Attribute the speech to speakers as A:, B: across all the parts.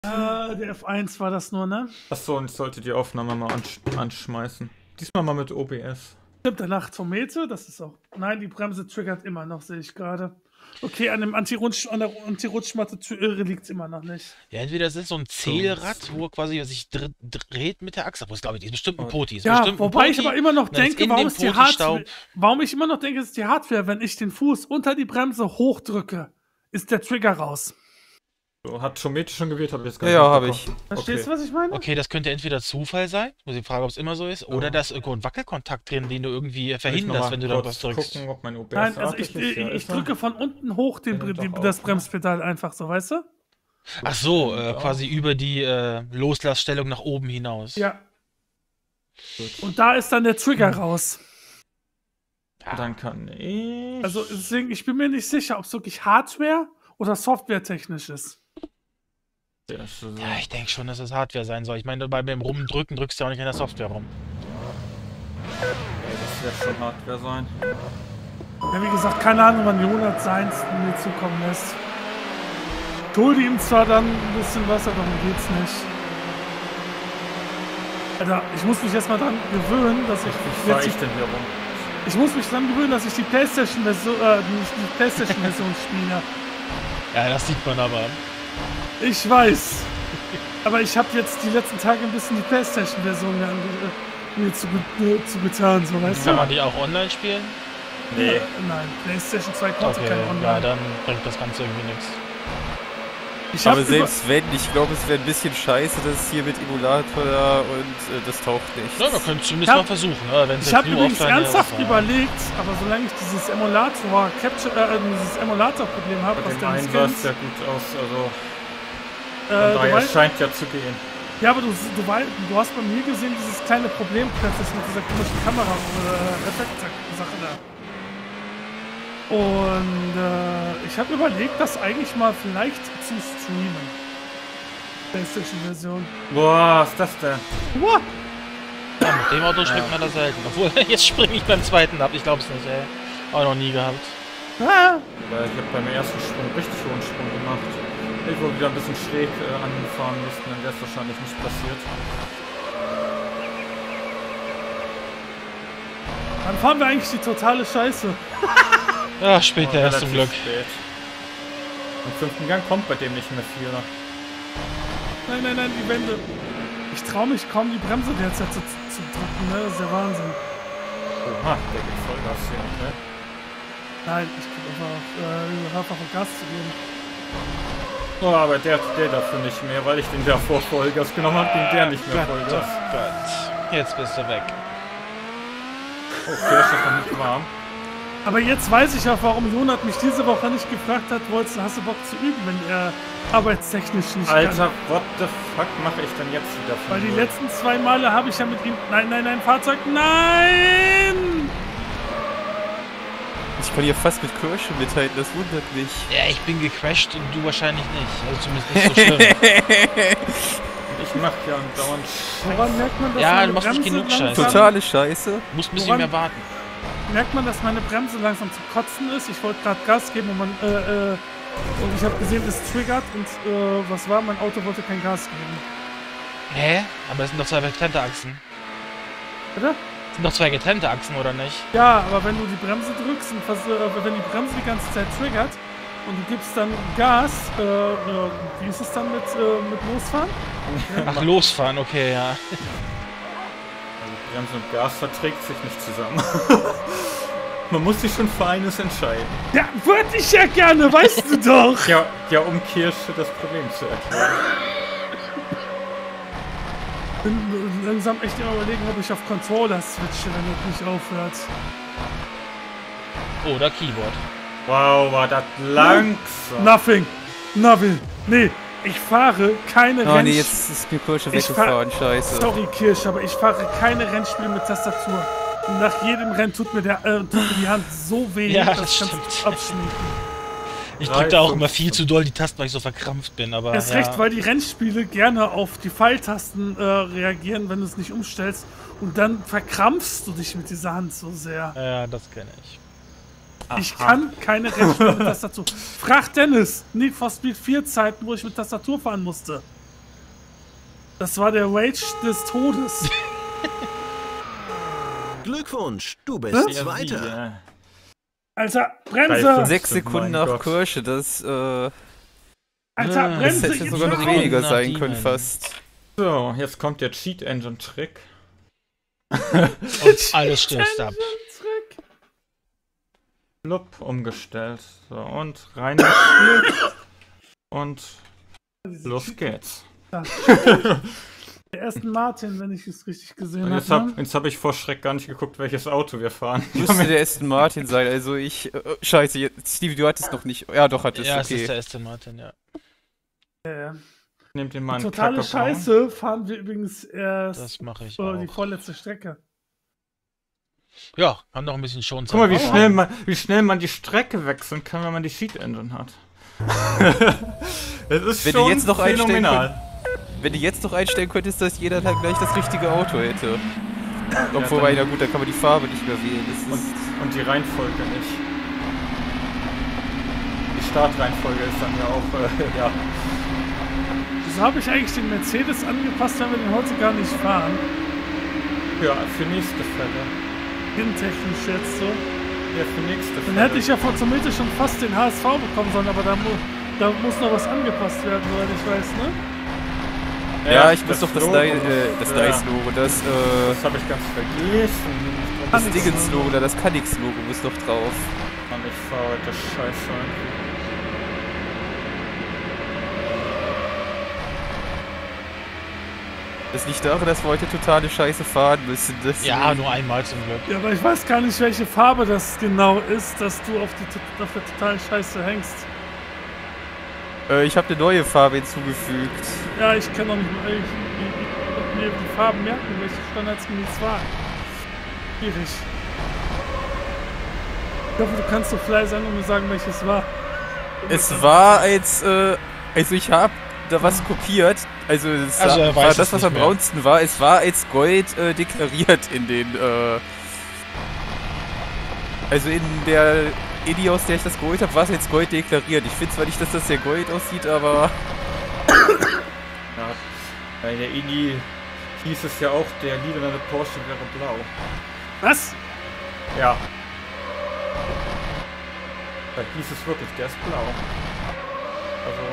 A: Der F1 war das nur, ne?
B: Achso, und ich sollte die Aufnahme mal anschmeißen. Diesmal mal mit OBS.
A: Stimmt, der Nachttomete, das ist auch. Nein, die Bremse triggert immer noch, sehe ich gerade. Okay, an der Anti-Rutschmatte liegt es immer noch nicht.
C: Ja, entweder das ist so ein Zählrad, wo er quasi sich dreht mit der Achse. Aber ich glaube, die ist bestimmt ein Poti.
A: Ja, wobei ich aber immer noch denke, warum ich immer noch denke, es ist die Hardware, wenn ich den Fuß unter die Bremse hochdrücke, ist der Trigger raus.
B: So, hat Tomete schon gewählt, habe ich jetzt gar
D: nicht. Ja, habe ich.
A: Verstehst du, was ich meine?
C: Okay, das könnte entweder Zufall sein, muss ich fragen, ob es immer so ist, oder da ist irgendwo ein Wackelkontakt drin, den du irgendwie verhinderst, wenn du da was drückst.
B: Gucken, ob mein OBS
A: Nein, also ich drücke von unten hoch das Bremspedal einfach so, weißt du?
C: Ach so, quasi über die Loslassstellung nach oben hinaus.
A: Ja. Gut. Und da ist dann der Trigger raus.
B: Ja. Dann kann ich...
A: Also deswegen, ich bin mir nicht sicher, ob es wirklich Hardware oder Software technisch ist.
C: Ja, ich denke schon, dass es Hardware sein soll. Ich meine, beim Rumdrücken drückst du ja auch nicht in der Software rum.
B: Das wird schon Hardware sein.
A: Ja, wie gesagt, keine Ahnung, wann Jonas seins mir zukommen lässt. Ich hol ihm zwar dann ein bisschen was, aber darum geht's nicht. Alter, ich muss mich erstmal dran gewöhnen, dass ich muss mich dran gewöhnen, dass ich die PlayStation-Version spiele.
C: Ja, das sieht man aber.
A: Ich weiß. Aber ich habe jetzt die letzten Tage ein bisschen die PlayStation-Version mir zugetan, so weißt du?
C: Kann man die auch online spielen?
A: Nee. Ja, nein, PlayStation 2 konnte keine online.
C: Ja, dann bringt das Ganze irgendwie nichts.
D: Aber selbst wenn, ich glaube, es wäre ein bisschen scheiße, das hier mit Emulator und das taucht nicht.
C: Ja, wir können zumindest mal versuchen.
A: Ich habe übrigens ernsthaft überlegt, aber solange ich dieses Emulator-Problem habe,
B: was denn sah es ja gut aus, also es scheint ja zu gehen.
A: Ja, aber du hast bei mir gesehen, dieses kleine Problem plötzlich mit dieser komischen Kamera-Effekt-Sache da. Und ich habe überlegt, das eigentlich mal vielleicht zu streamen. PlayStation-Version.
B: Boah, was ist das denn?
A: What?
C: Ja, mit dem Auto springt man da selten. Obwohl, jetzt springe ich beim zweiten ab. Ich glaube es nicht, ey. Auch noch nie gehabt.
A: Ah.
B: Weil ich habe beim ersten Sprung richtig hohen Sprung gemacht. Ich wollte wieder ein bisschen schräg anfahren müssten, dann wäre es wahrscheinlich nicht passiert.
A: Dann fahren wir eigentlich die totale Scheiße.
C: Ja, später erst zum Glück.
B: Spät. Im 5. Gang kommt bei dem nicht mehr viel.
A: Nein, die Wände. Ich traue mich kaum, die Bremse derzeit zu drücken, ne? Das ist der Wahnsinn.
B: Oha, der geht Vollgas hier, okay?
A: Nein, ich gebe einfach Gas zu geben.
B: Oh, aber der dafür nicht mehr, weil ich den davor Vollgas genommen habe, ging der nicht mehr Vollgas.
C: Gott. Jetzt bist du weg.
B: Oh, der ist doch noch nicht warm.
A: Aber jetzt weiß ich auch, warum Jonat mich diese Woche nicht gefragt hat, hast du Bock zu üben, wenn er arbeitstechnisch nicht
B: Alter,
A: kann.
B: what the fuck mache ich denn jetzt wieder?
A: Weil die letzten 2 Male habe ich ja mit ihm... Nein, Fahrzeug, nein!
D: Ich kann hier fast mit Kirsche mithalten, das wundert mich.
C: Ja, ich bin gecrashed und du wahrscheinlich nicht. Also zumindest nicht so schlimm.
B: Ich mach ja andauernd Scheiße.
A: Woran merkt man, dass
C: ja,
A: meine
C: du machst
A: Bremse
C: nicht genug Scheiße.
D: Totale Scheiße.
C: Musst ein bisschen mehr warten.
A: Merkt man, dass meine Bremse langsam zu kotzen ist? Ich wollte gerade Gas geben und und ich habe gesehen, es triggert und was war? Mein Auto wollte kein Gas geben.
C: Hä? Aber es sind doch 2 getrennte Achsen.
A: Bitte?
C: Es sind doch 2 getrennte Achsen, oder nicht?
A: Ja, aber wenn du die Bremse drückst und wenn die Bremse die ganze Zeit triggert und du gibst dann Gas, wie ist es dann mit Losfahren?
C: Ach, losfahren, okay, ja.
B: Bremse und Gas verträgt sich nicht zusammen. Man muss sich schon für eines entscheiden.
A: Ja, würde ich ja gerne, weißt du doch!
B: Ja, um Kirsche das Problem zu erklären.
A: Ich bin langsam echt immer überlegen, ob ich auf Controller switche, wenn das nicht aufhört.
C: Oder Keyboard.
B: Wow, war das langsam.
A: Nothing. Nee, ich fahre keine Rennspiele.
D: Nee, jetzt ist mir Kirsche weggefahren, scheiße.
A: Sorry, Kirsch, aber ich fahre keine Rennspiele mit Tastatur. Und nach jedem Rennen tut mir die Hand so weh,
C: ja,
A: dass ich abschminken.
C: Ich drücke da auch immer viel zu doll die Tasten, weil ich so verkrampft bin, aber
A: erst recht, weil die Rennspiele gerne auf die Pfeiltasten reagieren, wenn du es nicht umstellst. Und dann verkrampfst du dich mit dieser Hand so sehr.
C: Ja, das kenne ich.
A: Ich kann keine Rennspiele mit Tastatur. Frag Dennis, Need for Speed 4 Zeiten, wo ich mit Tastatur fahren musste. Das war der Rage des Todes.
E: Glückwunsch, du bist Zweiter.
B: Ja.
A: Alter, Bremse!
D: 6 Sekunden nach Kirsche, das
A: Alter,
D: das
A: Bremse!
D: hätte sogar noch weniger sein können fast.
B: So, jetzt kommt der Cheat Engine Trick.
C: Und alles stürzt ab.
B: Blub, umgestellt. So, und rein ins Spiel. Und los geht's.
A: Der Aston Martin, wenn ich es richtig gesehen
B: Und
A: habe.
B: jetzt hab ich vor Schreck gar nicht geguckt, welches Auto wir fahren.
D: Müsste der Aston Martin sein, also scheiße, Stevie, du hattest noch nicht. Ja, doch, hattest,
C: Ja,
D: okay.
C: es ist der Aston Martin, ja.
B: Nehmt den mal einen
A: Totale
B: Kacke
A: Scheiße fahren wir übrigens erst
C: Das mache ich
A: die
C: auch.
A: vorletzte Strecke.
C: Ja, haben noch ein bisschen schon
B: Guck mal, wie schnell man die Strecke wechseln kann, wenn man die Cheat Engine hat. Das ist
D: Wenn
B: schon
D: du jetzt noch
B: phänomenal.
D: Wenn du jetzt noch einstellen könntest, dass jeder dann gleich das richtige Auto hätte. Obwohl, na gut, da kann man die Farbe nicht mehr wählen. Das ist
B: Und die Reihenfolge nicht. Die Startreihenfolge ist dann ja auch, ja.
A: Wieso habe ich eigentlich den Mercedes angepasst, wenn wir den heute gar nicht fahren?
B: Ja, für nächste Fälle.
A: Technisch jetzt so.
B: Ja, für nächste Fälle.
A: Dann hätte ich ja von zur Mitte schon fast den HSV bekommen sollen, aber da muss noch was angepasst werden, soweit ich weiß, ne?
D: ja, ich muss doch das
B: Logo.
D: Dice-Logo, das
B: habe ich ganz vergessen.
D: das Dingens-Logo oder das Canix-Logo muss noch drauf.
B: Mann, ich fahr heute scheiße.
D: Das liegt daran, dass wir heute totale Scheiße fahren müssen.
C: Ja, nur einmal zum Glück.
A: Ja, aber ich weiß gar nicht, welche Farbe das genau ist, dass du auf der totalen Scheiße hängst.
D: Ich habe eine neue Farbe hinzugefügt.
A: Ja, ich kann doch nicht mal mir die Farben merken, welche standardsgemäß waren. Schwierig. Ich hoffe, du kannst so fly sein und mir sagen, welches war.
D: Es war also ich habe da was kopiert. Also,
C: er
D: war
C: weiß
D: das,
C: es
D: was
C: nicht
D: am
C: mehr.
D: braunsten war. Es war als Gold deklariert in den, also in der Eddy, aus der ich das geholt habe, war es als Gold deklariert. Ich finde zwar nicht, dass das sehr Gold aussieht, aber
B: Ja, bei der Eddy hieß es ja auch, der lilane Porsche wäre blau.
A: Was?
B: Ja. Da hieß es wirklich, der ist blau. Also,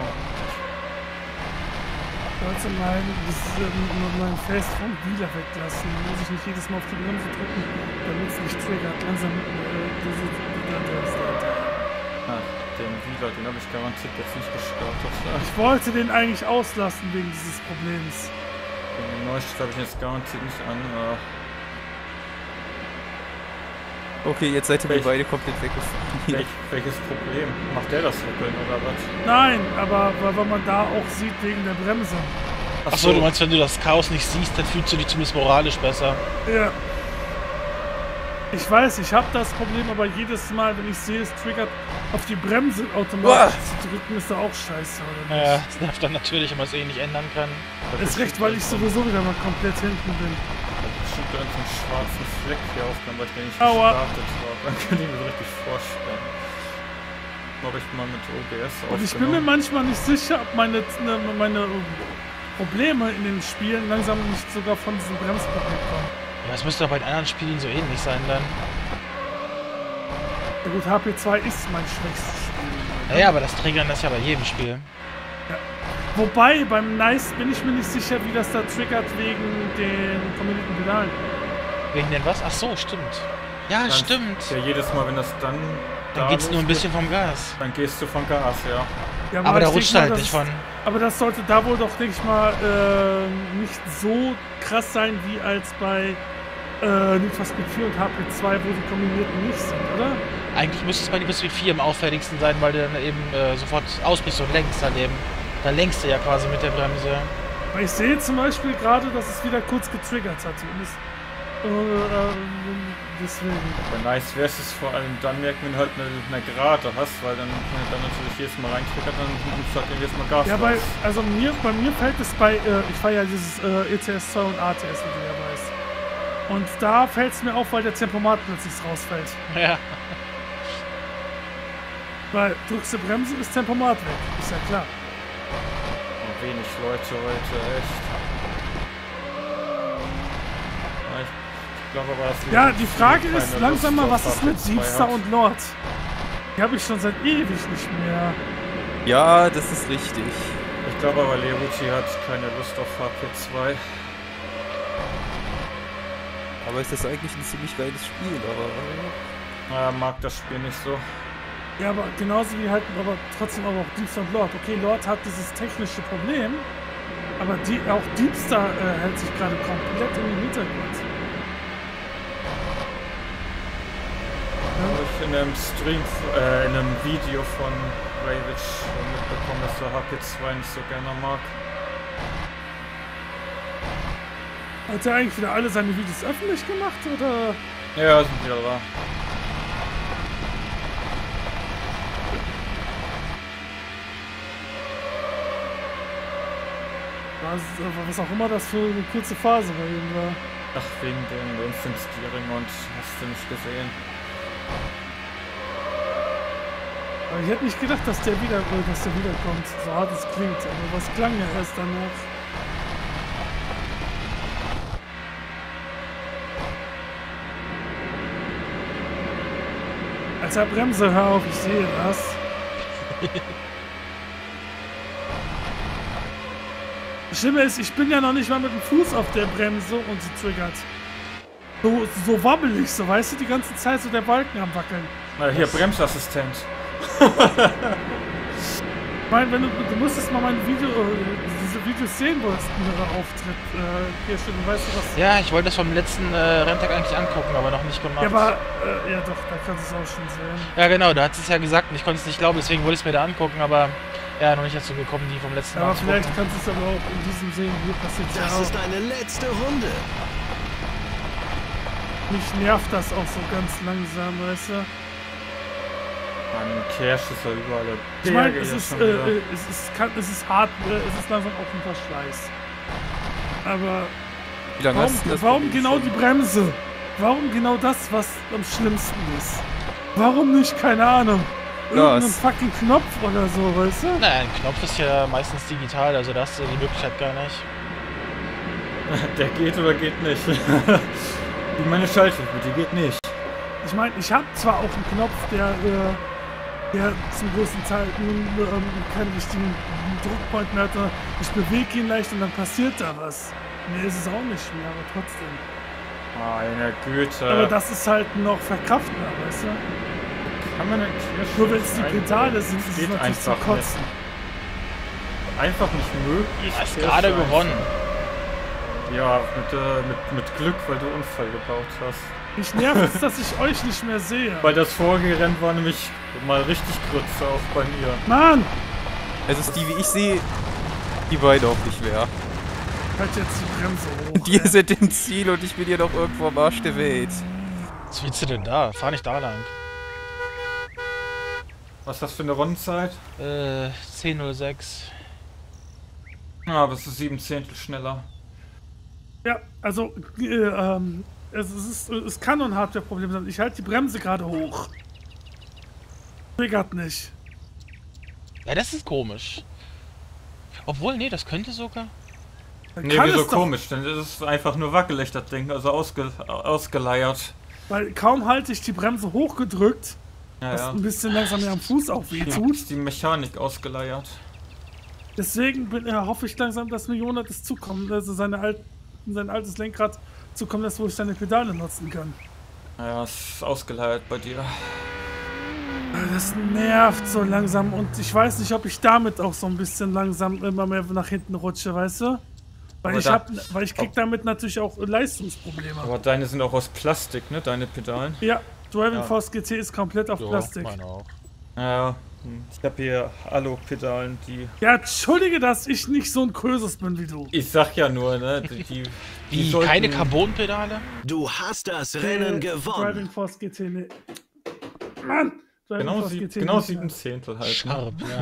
A: Sollte mein Face vom Dealer weglassen. Dann muss ich nicht jedes Mal auf die Bremse drücken, damit es nicht triggert. Langsam
B: den Wieler, den habe ich garantiert jetzt nicht gestartet.
A: Ich wollte den eigentlich auslassen wegen dieses Problems.
B: Den Neustart habe ich jetzt garantiert nicht an.
D: okay, jetzt seid ihr mir beide komplett weggefahren.
B: Welches Problem? Macht der das Ruckeln oder was?
A: Nein, aber weil man da auch sieht wegen der Bremse.
C: Achso, du meinst, wenn du das Chaos nicht siehst, dann fühlst du dich zumindest moralisch besser.
A: Ja. Ich weiß, ich habe das Problem, aber jedes Mal, wenn ich sehe, es triggert auf die Bremse automatisch zu drücken, ist da auch scheiße, oder nicht?
C: Ja, das nervt dann natürlich, wenn man es eh nicht ändern kann.
A: Ist recht, weil ich sowieso wieder mal komplett hinten bin.
B: Bestimmt so einen schwarzen Fleck hier aufgenommen, weil ich den nicht
A: Aua.
B: gestartet habe. Dann kann ich mir so richtig vorstellen. Ob ich mal mit OBS
A: Und ich bin mir manchmal nicht sicher, ob meine Probleme in den Spielen langsam nicht sogar von diesem Bremsproblem kommen.
C: Ja, das müsste doch bei den anderen Spielen so ähnlich sein dann.
A: Ja gut, HP2 ist mein schwächstes Spiel.
C: Naja, aber das triggern das ja bei jedem Spiel.
A: Wobei, beim Nice bin ich mir nicht sicher, wie das da triggert wegen den kombinierten Pedalen.
C: Wegen den was? Ach so, stimmt. Ja,
B: Dann-
C: stimmt.
B: Ja, jedes Mal, wenn das dann
C: Dann geht's nur ein bisschen vom Gas.
B: Dann gehst du von Gas, ja.
A: Ja,
C: Aber da
A: ich
C: rutscht
A: denk
C: halt
A: mal,
C: nicht
A: das-
C: von.
A: Aber das sollte da wohl doch, denke ich mal, nicht so krass sein wie als bei Need for Speed 4 und HP2, wo die kombinierten nicht sind, oder?
C: Eigentlich müsste es bei Need for Speed 4 am auffälligsten sein, weil du dann eben sofort ausbrichst und lenkst daneben. Da lenkst du ja quasi mit der Bremse.
A: Weil ich sehe zum Beispiel gerade, dass es wieder kurz getriggert hat. Und deswegen.
B: Bei Nice wäre es vor allem dann merken, wenn du halt eine Gerade hast, weil dann, wenn du dann natürlich jedes Mal reintriggert, dann nimmst du halt jedes Mal Gas.
A: Ja,
B: raus.
A: bei mir fällt es bei, ich fahre ja dieses ECS2 und ATS, wie du ja weißt. Und da fällt es mir auf, weil der Tempomat plötzlich rausfällt.
C: Ja.
A: Weil drückst du Bremse, ist Tempomat weg. Ist ja klar.
B: wenig Leute heute, echt. Ja, ich glaube aber, dass
A: Ja, die Frage ist
B: keine
A: langsam mal,
B: Lust
A: was
B: auf
A: ist mit
B: HP2
A: Diebster
B: hat.
A: und Lord? Die habe ich schon seit ewig nicht mehr.
D: Ja, das ist richtig.
B: Ich glaube aber, Leruti hat keine Lust auf HP2.
D: Aber ist das eigentlich ein ziemlich geiles Spiel, aber...
B: Er mag das Spiel nicht so.
A: Ja, aber genauso wie halt, aber trotzdem aber auch Diebster und Lord. Okay, Lord hat dieses technische Problem, aber auch Diebster hält sich gerade komplett in den Hintergrund.
B: Habe ich in einem Stream, in einem Video von Ravage mitbekommen, dass er HP2 nicht so gerne mag.
A: Hat er eigentlich wieder alle seine Videos öffentlich gemacht, oder?
B: Ja, sind wieder da.
A: Was auch immer das für eine kurze Phase bei ihm war.
B: Ach, wegen dem Instant Steering und hast du nicht gesehen.
A: Aber ich hätte nicht gedacht, dass der wiederkommt. So hart es klingt, aber was klang ja erst danach. Alter, Bremse, hör auf, ich sehe das. Das Schlimme ist, ich bin ja noch nicht mal mit dem Fuß auf der Bremse und sie triggert. So wabbelig, so, weißt du, die ganze Zeit so der Balken am Wackeln.
B: Na, hier, Bremsassistent.
A: Ich meine, du musstest mal diese Videos sehen, wo es auftritt. Hier steht, weißt du was?
C: Ja, ich wollte das vom letzten Renntag eigentlich angucken, aber noch nicht gemacht.
A: Ja, aber, ja doch, da kannst du es auch schon sehen.
C: Ja, genau, da hat es ja gesagt und ich konnte es nicht glauben, deswegen wollte ich es mir da angucken, aber ja, noch nicht dazu gekommen, die vom letzten Mal
A: Aber
C: anzugucken.
A: vielleicht kannst du es aber auch in diesem sehen, hier passiert ja
E: Das
A: auch.
E: ist deine letzte Runde.
A: Mich nervt das auch so ganz langsam, weißt du?
B: Mann, Cash ist ja überall.
A: Ich meine,
B: Berge
A: es
B: jetzt
A: ist,
B: schon wieder.
A: es ist hart, es ist langsam auch ein Verschleiß. Aber
D: Wie lange hast du das
A: warum
D: Problem
A: genau
D: schon?
A: die Bremse? Warum genau das, was am schlimmsten ist? Warum nicht, keine Ahnung, irgendeinen
D: Gas.
A: fucking Knopf oder so, weißt du?
C: Naja, ein Knopf ist ja meistens digital, also da hast du die Möglichkeit gar nicht.
B: Der geht oder geht nicht. Wie meine Schalthilfe, die geht nicht.
A: Ich meine, ich habe zwar auch einen Knopf, der zum größten Teil keinen richtigen Druckpoint mehr hat, sondern ich bewege ihn leicht und dann passiert da was. Mir ist es auch nicht schwer, aber trotzdem.
B: Meine Güte.
A: Aber das ist halt noch verkraftbar, weißt du?
B: Kann man einen Cash
A: Nur wenn es die
B: ein-
A: Pedale sind, ist es
B: geht
A: natürlich zum
B: einfach
A: Kotzen.
B: Einfach nicht möglich.
C: Du hast
B: Cash
C: gerade
B: einzeln.
C: gewonnen.
B: Ja, mit Glück, weil du Unfall gebaut hast.
A: Mich nervt es, dass ich euch nicht mehr sehe.
B: Weil das vorige Rennen war nämlich mal richtig Grütze auf bei mir.
A: Mann!
D: Also Stevie, ich sehe die beide auch nicht mehr.
A: Halt jetzt die Bremse hoch.
D: Die sind im Ziel und ich bin hier noch irgendwo am Arsch der Welt.
C: Was willst du denn da? Fahr nicht da lang.
B: Was ist das für eine Rundenzeit?
C: 10:06.
B: Ah, aber es ist 7 Zehntel schneller.
A: Ja, also, es kann ein Hardware-Problem sein. Ich halte die Bremse gerade hoch. Triggert nicht.
C: Ja, das ist komisch. Obwohl, nee, das könnte sogar.
A: Dann
B: Nee,
A: kann
B: wieso
A: es doch,
B: komisch, denn das ist einfach nur wackelig, das Ding, also ausgeleiert.
A: weil kaum halte ich die Bremse hochgedrückt,
B: Ja,
A: was
B: ja.
A: ein bisschen langsam mir am Fuß auch wehtut.
B: Ist die Mechanik ausgeleiert.
A: Deswegen hoffe ich langsam, dass mir Jonas zukommt, also sein altes Lenkrad zukommen lässt, wo ich seine Pedale nutzen kann.
B: Naja, ist ausgeleiert bei dir.
A: Das nervt so langsam und ich weiß nicht, ob ich damit auch so ein bisschen langsam immer mehr nach hinten rutsche, weißt du? Weil ich krieg damit natürlich auch Leistungsprobleme.
B: Aber deine sind auch aus Plastik, ne? Deine Pedalen.
A: Ja, Driving
B: Ja.
A: Force GT ist komplett auf Plastik.
C: meine auch.
B: Ja, ich habe hier Alu-Pedalen, die...
A: Ja, entschuldige, dass ich nicht so ein Krösus bin wie du.
B: Ich sag ja nur, ne? Die
C: Wie,
B: sollten-
C: keine Carbonpedale?
E: Du hast das Rennen gewonnen.
A: Driving Force GT, ne. Mann! Driving
B: Genau,
A: Force GT
B: genau
A: nicht,
B: 7 Zehntel halt. Ne?
C: Scharf, ja.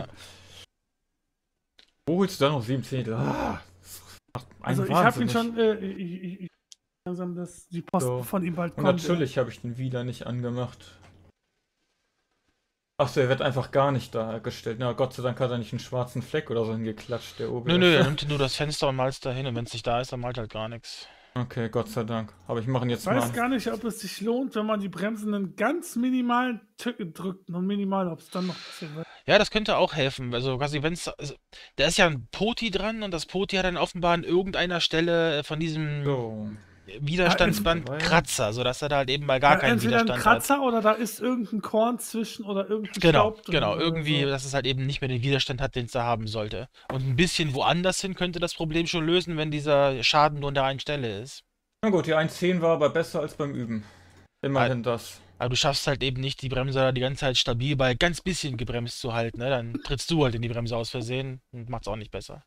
B: Wo holst du da noch 7 Zehntel? Ah, das macht einen
A: Also ich habe ihn
B: wahnsinnig.
A: schon, ich langsam, dass die Post
B: So.
A: von ihm bald
B: Und
A: kommt.
B: natürlich habe ich den wieder nicht angemacht. Achso, er wird einfach gar nicht dargestellt. Na, Gott sei Dank hat er nicht einen schwarzen Fleck oder so hingeklatscht, der Obi.
C: Nö, er nimmt nur das Fenster und malt's da hin und wenn es nicht da ist, dann malt halt gar nichts.
B: Okay, Gott sei Dank. Aber ich mache ihn jetzt
A: Ich
B: mal.
A: weiß gar nicht, ob es sich lohnt, wenn man die Bremsen einen ganz minimalen Tick drückt. Nur minimal, ob es dann noch ein bisschen wird.
C: Ja, das könnte auch helfen. Also quasi, wenn's. Also, da ist ja ein Poti dran und das Poti hat dann offenbar an irgendeiner Stelle von diesem
B: So.
C: Widerstandsband
B: Ja,
C: Kratzer, sodass er da halt eben mal gar keinen
A: entweder ein
C: Widerstand
A: Kratzer oder da ist irgendein Korn zwischen oder irgendein
C: Genau,
A: Staub drin
C: genau.
A: oder
C: Irgendwie,
A: so.
C: dass es halt eben nicht mehr den Widerstand hat, den es da haben sollte. Und ein bisschen woanders hin könnte das Problem schon lösen, wenn dieser Schaden nur an der einen Stelle ist.
B: Na gut, die 1.10 war aber besser als beim Üben. Immerhin das.
C: Aber du schaffst halt eben nicht, die Bremse da die ganze Zeit stabil bei ganz bisschen gebremst zu halten, ne? Dann trittst du halt in die Bremse aus Versehen und macht's auch nicht besser.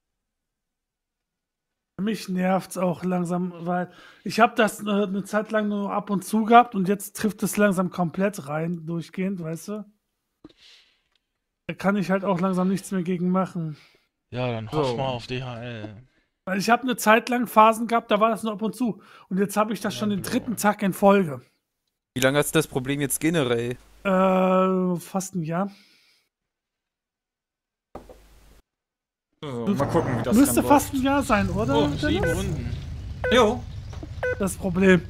A: Mich nervt's auch langsam, weil ich habe das eine Zeit lang nur ab und zu gehabt und jetzt trifft es langsam komplett rein, durchgehend, weißt du? Da kann ich halt auch langsam nichts mehr gegen machen.
C: Ja, dann hoff mal auf DHL.
A: Weil ich habe eine Zeit lang Phasen gehabt, da war das nur ab und zu. Und jetzt habe ich das schon den 3. Tag in Folge.
D: Wie lange hast du das Problem jetzt generell?
A: Fast ein Jahr.
B: So, mal gucken, wie das
A: Müsste
B: dann
A: fast ein
B: läuft.
A: Jahr sein, oder?
C: Oh, 7 Runden.
B: Jo.
A: Das Problem.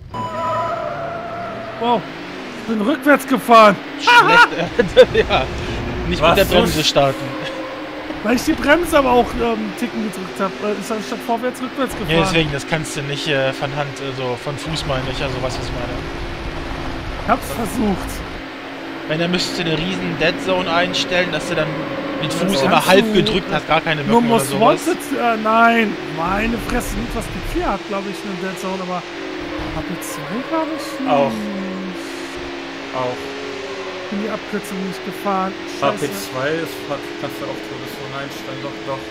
A: Wow, ich bin rückwärts gefahren,
C: Schlecht. Ja. Nicht
B: Was
C: mit der
B: so
C: Bremse starten.
A: weil ich die Bremse aber auch einen Ticken gedrückt habe. Ist dann statt vorwärts rückwärts gefahren.
C: Ja, deswegen, das kannst du nicht von Hand, so von Fuß meine ich, also weißt du, was ich meine.
A: Ich hab's versucht.
C: Wenn er müsste eine riesen Dead Zone einstellen, dass du dann mit Fuß
A: kannst
C: immer halb
A: du-
C: gedrückt hast, gar keine
A: Nur
C: Wirkung oder
A: Most
C: sowas.
A: Wanted, nein, meine Fresse, nicht was die 4 hat, glaube ich, eine Dead Zone, aber HP2, glaube ich,
B: Auch.
A: nicht.
B: Auch.
A: Bin die Abkürzung nicht gefahren. Scheiße.
B: HP2 ist, kannst du auch Todeszone einstellen, doch.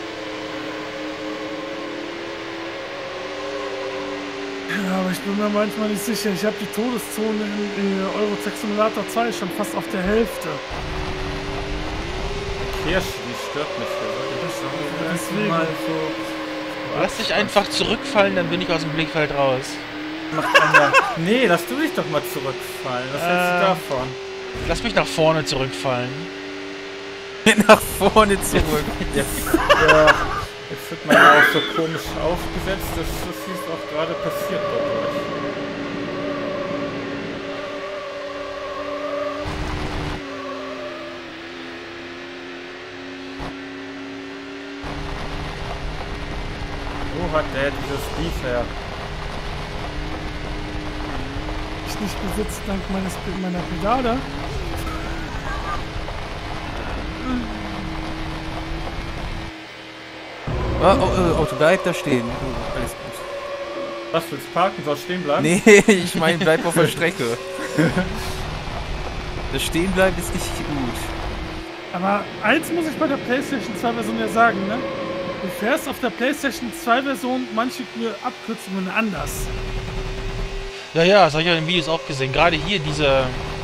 A: Ja, aber ich bin mir manchmal nicht sicher. Ich habe die Todeszone in Eurotech Simulator 2 schon fast auf der Hälfte.
B: Kirsch, die stört mich hier.
A: Deswegen.
B: Mal so.
C: Lass dich einfach zurückfallen, dann bin ich aus dem Blickfeld raus.
B: Nee, lass du dich doch mal zurückfallen. Was hältst du davon?
C: Lass mich nach vorne zurückfallen.
D: Nach vorne zurück.
B: Jetzt wird man ja auch so komisch aufgesetzt. Das ist auch gerade passiert dadurch. Wo hat der dieses Beef her?
A: Ich nicht besitzt dank meiner Pedale.
D: Auto, bleib da stehen. Alles gut.
B: Was, willst du parken? Soll stehen bleiben?
D: Nee, ich meine, bleib auf der Strecke. Das Stehenbleiben ist nicht gut.
A: Aber eins muss ich bei der PlayStation 2 Version ja sagen, ne? Du fährst auf der PlayStation 2 Version manche Abkürzungen anders.
C: Ja, das habe ich ja in den Videos auch gesehen. Gerade hier diese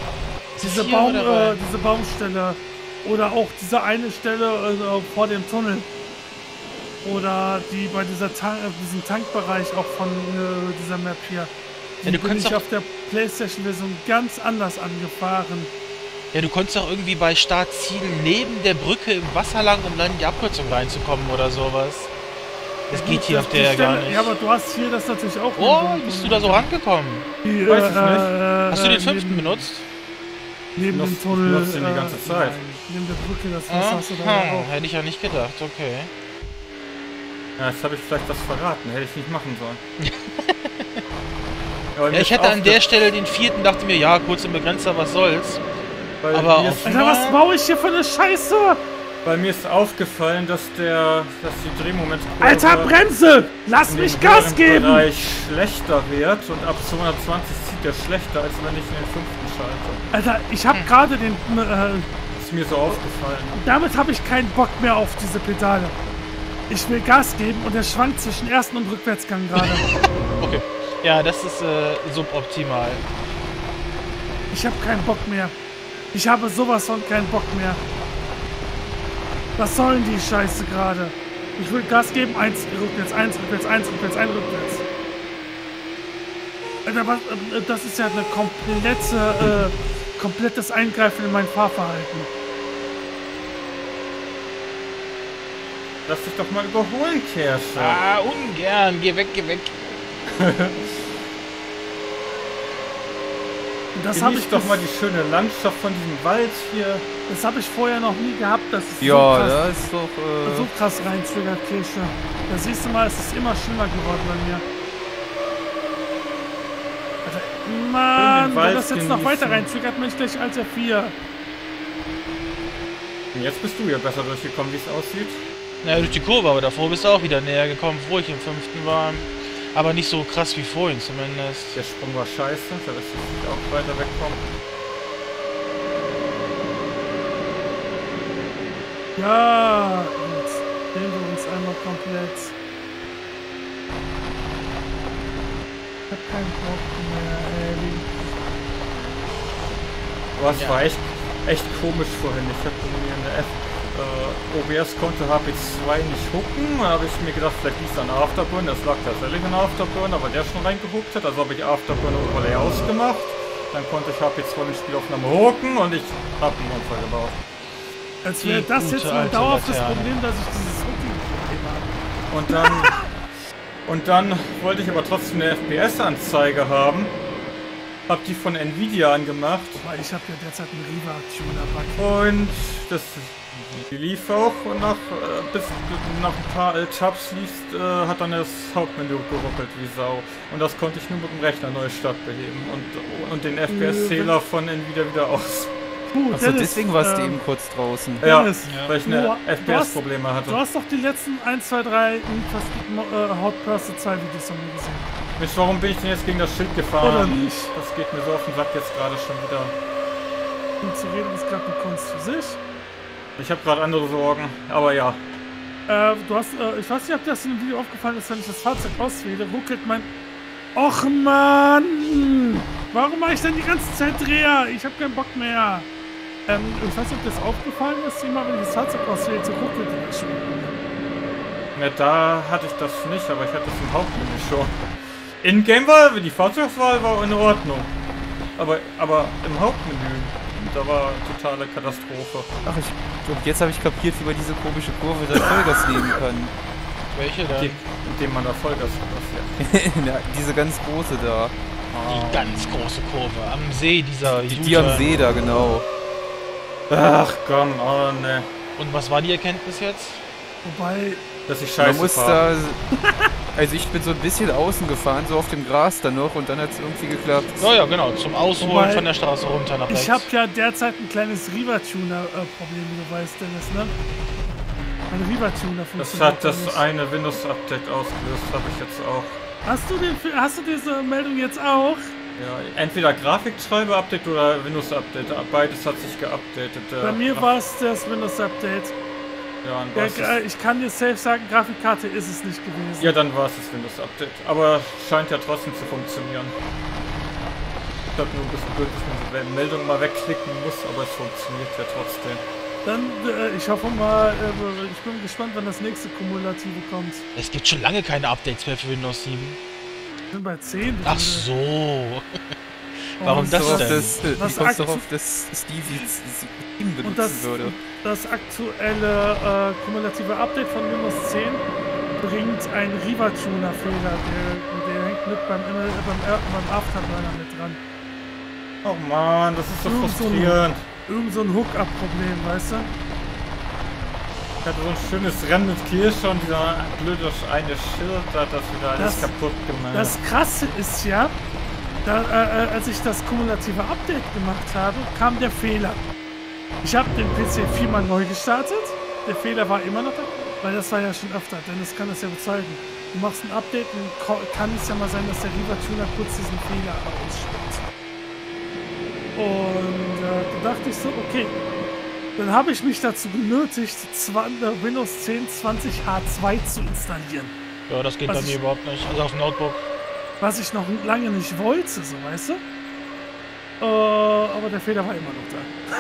A: Diese Baumstelle oder auch diese eine Stelle vor dem Tunnel. Oder die bei diesem Tankbereich auch von dieser Map hier. Die
C: Ja, du
A: bin
C: kannst
A: ich
C: doch-
A: auf der PlayStation-Version ganz anders angefahren.
C: Ja, du konntest doch irgendwie bei Startzielen neben der Brücke im Wasser lang, um dann in die Abkürzung reinzukommen oder sowas. Das geht hier auf
A: Die
C: der
A: Stelle-
C: gar nicht.
A: Ja, aber du hast hier das natürlich auch.
C: Oh, wie bist du da so rangekommen?
A: Die,
B: Weiß ich nicht.
C: Hast du den 5. benutzt?
A: Neben dem
B: Ich
A: Tunnel.
B: benutze den die ganze Zeit.
A: Nein, neben der Brücke, das Wasser hast du da ja auch.
C: Hätte ich ja nicht gedacht, okay.
B: Ja, jetzt habe ich vielleicht was verraten. Hätte ich nicht machen sollen.
C: Ja, ich hätte an der Stelle den 4. dachte mir, ja, kurz im Begrenzer, was soll's. aber
B: mir
C: auf-
B: ist,
A: Alter, was baue ich hier für eine Scheiße?
B: weil mir ist aufgefallen, dass die Drehmomentkurve
A: Alter, Bremse! Lass
B: in
A: mich
B: dem
A: Gas
B: höheren
A: geben!
B: Bereich schlechter wird und ab 220 zieht der schlechter, als wenn ich in den 5. schalte.
A: Alter, ich hab gerade den.
B: Ist mir so aufgefallen.
A: Damit habe ich keinen Bock mehr auf diese Pedale. Ich will Gas geben und der schwankt zwischen ersten und Rückwärtsgang gerade.
C: Okay. Ja, das ist suboptimal.
A: Ich habe keinen Bock mehr. Ich habe sowas von keinen Bock mehr. Was sollen die Scheiße gerade? Ich will Gas geben, 1 rückwärts, 1 rückwärts, 1 rückwärts, 1 rückwärts. Alter, was, das ist ja eine komplette komplettes Eingreifen in mein Fahrverhalten.
B: Lass dich doch mal überholen, Kirsche.
C: Ah, ungern. Geh weg, geh weg.
A: Und das habe ich
B: Genieß doch mal die schöne Landschaft von diesem Wald hier.
A: Das habe ich vorher noch nie gehabt, dass es
D: Ja,
A: so krass,
D: da ist doch.
A: so krass reintriggert, Kirsche. Da siehst du mal, es ist immer schlimmer geworden bei mir. Alter, Mann,
B: den Wald
A: wenn das jetzt noch
B: genießen.
A: weiter reintriggert, bin ich gleich Alter 4.
B: Und jetzt bist du ja besser durchgekommen, wie es aussieht.
C: Naja, durch die Kurve, aber davor bist du auch wieder näher gekommen, wo ich im 5. war. Aber nicht so krass wie vorhin zumindest.
B: Der Sprung war scheiße, da lässt sich auch weiter wegkommen.
A: Ja, jetzt drehen wir uns einmal komplett. Ich hab keinen Bock mehr, ey.
B: Was
C: Ja.
B: war echt komisch vorhin. Ich habe mir eine OBS-Konto HP2 nicht hooken. Da habe ich mir gedacht, vielleicht liegt es an Afterburn. Das lag tatsächlich an Afterburn, aber der schon reingehuckt hat. Also habe ich Afterburn Overlay ausgemacht. Dann konnte ich HP2 mit Spielaufnahme hooken und ich habe einen Unfall gebaut.
A: Als wäre
C: Die
A: das
C: gute
A: jetzt ein
C: alte
A: dauerhaftes
C: Laterne.
A: Problem, dass ich dieses Hooking-Problem habe.
B: Und dann wollte ich aber trotzdem eine FPS-Anzeige haben. Hab die von Nvidia angemacht.
A: Weil ich habe ja derzeit einen Riva-Tuner-Bug.
B: Und die lief auch und bis nach ein paar Tabs lief, hat dann das Hauptmenü geruckelt wie Sau. Und das konnte ich nur mit dem Rechner Neustart beheben und den FPS-Zähler von Nvidia wieder aus.
D: Achso, deswegen warst du eben kurz draußen.
B: Ja,
A: Dennis,
B: weil ich eine
A: du
B: FPS-Probleme hatte.
A: Du hast doch die letzten 1, 2, 3 Hot Pursuit 2 Videos von mir gesehen.
B: Mensch, warum bin ich denn jetzt gegen das Schild gefahren?
A: Oder nicht?
B: Das geht mir so auf den Sack jetzt gerade schon wieder.
A: Und zu reden ist gerade eine Kunst für sich.
B: Ich habe gerade andere Sorgen, aber ja.
A: Du hast, ich weiß nicht, ob dir das in dem Video aufgefallen ist, wenn ich das Fahrzeug auswähle, ruckelt mein... Och Mann! Warum mache ich denn die ganze Zeit Dreher? Ich habe keinen Bock mehr. Ich weiß nicht, ob dir das aufgefallen ist, immer wenn ich das Fahrzeug auswähle, so ruckelt das schon.
B: Ja, da hatte ich das nicht, aber ich hatte es im Hauptmenü schon. In-Game war, die Fahrzeugswahl war in Ordnung. Aber im Hauptmenü, da war totale Katastrophe.
D: Ach, und jetzt habe ich kapiert, wie man diese komische Kurve da Vollgas nehmen kann.
C: Welche denn?
B: Indem man da Vollgas passiert.
D: Ja, diese ganz große da.
C: Die ganz große Kurve am See dieser
D: Die am See da, genau.
B: Ach komm, oh ne.
C: Und was war die Erkenntnis jetzt?
A: Wobei,
B: Dass ich
D: Man
B: scheiße
D: muss
B: fahre.
D: da... Also ich bin so ein bisschen außen gefahren, so auf dem Gras dann noch und dann hat es irgendwie geklappt.
C: Ja, ja, genau. Zum Ausholen
A: Wobei,
C: von der Straße runter nach rechts.
A: ich habe ja derzeit ein kleines Riva-Tuner-Problem, wie du weißt, Dennis, ne? Ein Riva-Tuner
B: Das
A: funktioniert
B: hat das
A: nicht.
B: eine Windows-Update ausgelöst, habe ich jetzt auch.
A: Hast du diese Meldung jetzt auch?
B: Ja, entweder Grafiktreiber-Update oder Windows-Update. Beides hat sich geupdatet.
A: Bei mir war es das Windows-Update.
B: Ja, und
A: Ja,
B: was ist,
A: ich kann dir safe sagen, Grafikkarte ist es nicht gewesen.
B: ja, dann war es das Windows-Update. Aber scheint ja trotzdem zu funktionieren. Ich habe nur ein bisschen blöd, dass man die Meldung mal wegklicken muss, aber es funktioniert ja trotzdem.
A: Dann, ich hoffe mal, ich bin gespannt, wann das nächste Kumulative kommt.
C: Es gibt schon lange keine Updates mehr für Windows 7.
A: Ich bin bei 10.
C: Ach so. Warum
A: Und
C: das
D: So,
C: denn?
D: ich
A: Was
D: kommst doch
A: aktu-
D: auf, dass Stevie Steam
A: Und
D: benutzen würde.
A: das aktuelle kumulative Update von Windows 10 bringt einen Riva-Tuner-Fehler. Der hängt mit beim Afterburner mit dran.
B: Oh man, das ist so
A: Irgend so ein-
B: frustrierend.
A: Irgend so ein Hookup-Problem, weißt du?
B: Ich hatte so ein schönes Rennen mit Kirsche und dieser blöde eine Schild hat das wieder alles
A: Das-
B: kaputt gemacht.
A: Das Krasse ist ja, als ich das kumulative Update gemacht habe, kam der Fehler. Ich habe den PC viermal neu gestartet. Der Fehler war immer noch da, weil das war ja schon öfter, denn das kann das ja bezeugen. Du machst ein Update und kann es ja mal sein, dass der Riva-Tuner kurz diesen Fehler ausspielt. Und da dachte ich so, okay, dann habe ich mich dazu genötigt, Windows 10 20H2 zu installieren.
C: Ja, das geht
A: Was
C: bei mir
A: ich-
C: überhaupt nicht. Also auf dem Notebook.
A: Was ich noch lange nicht wollte, so weißt du? Aber der Fehler war immer noch da.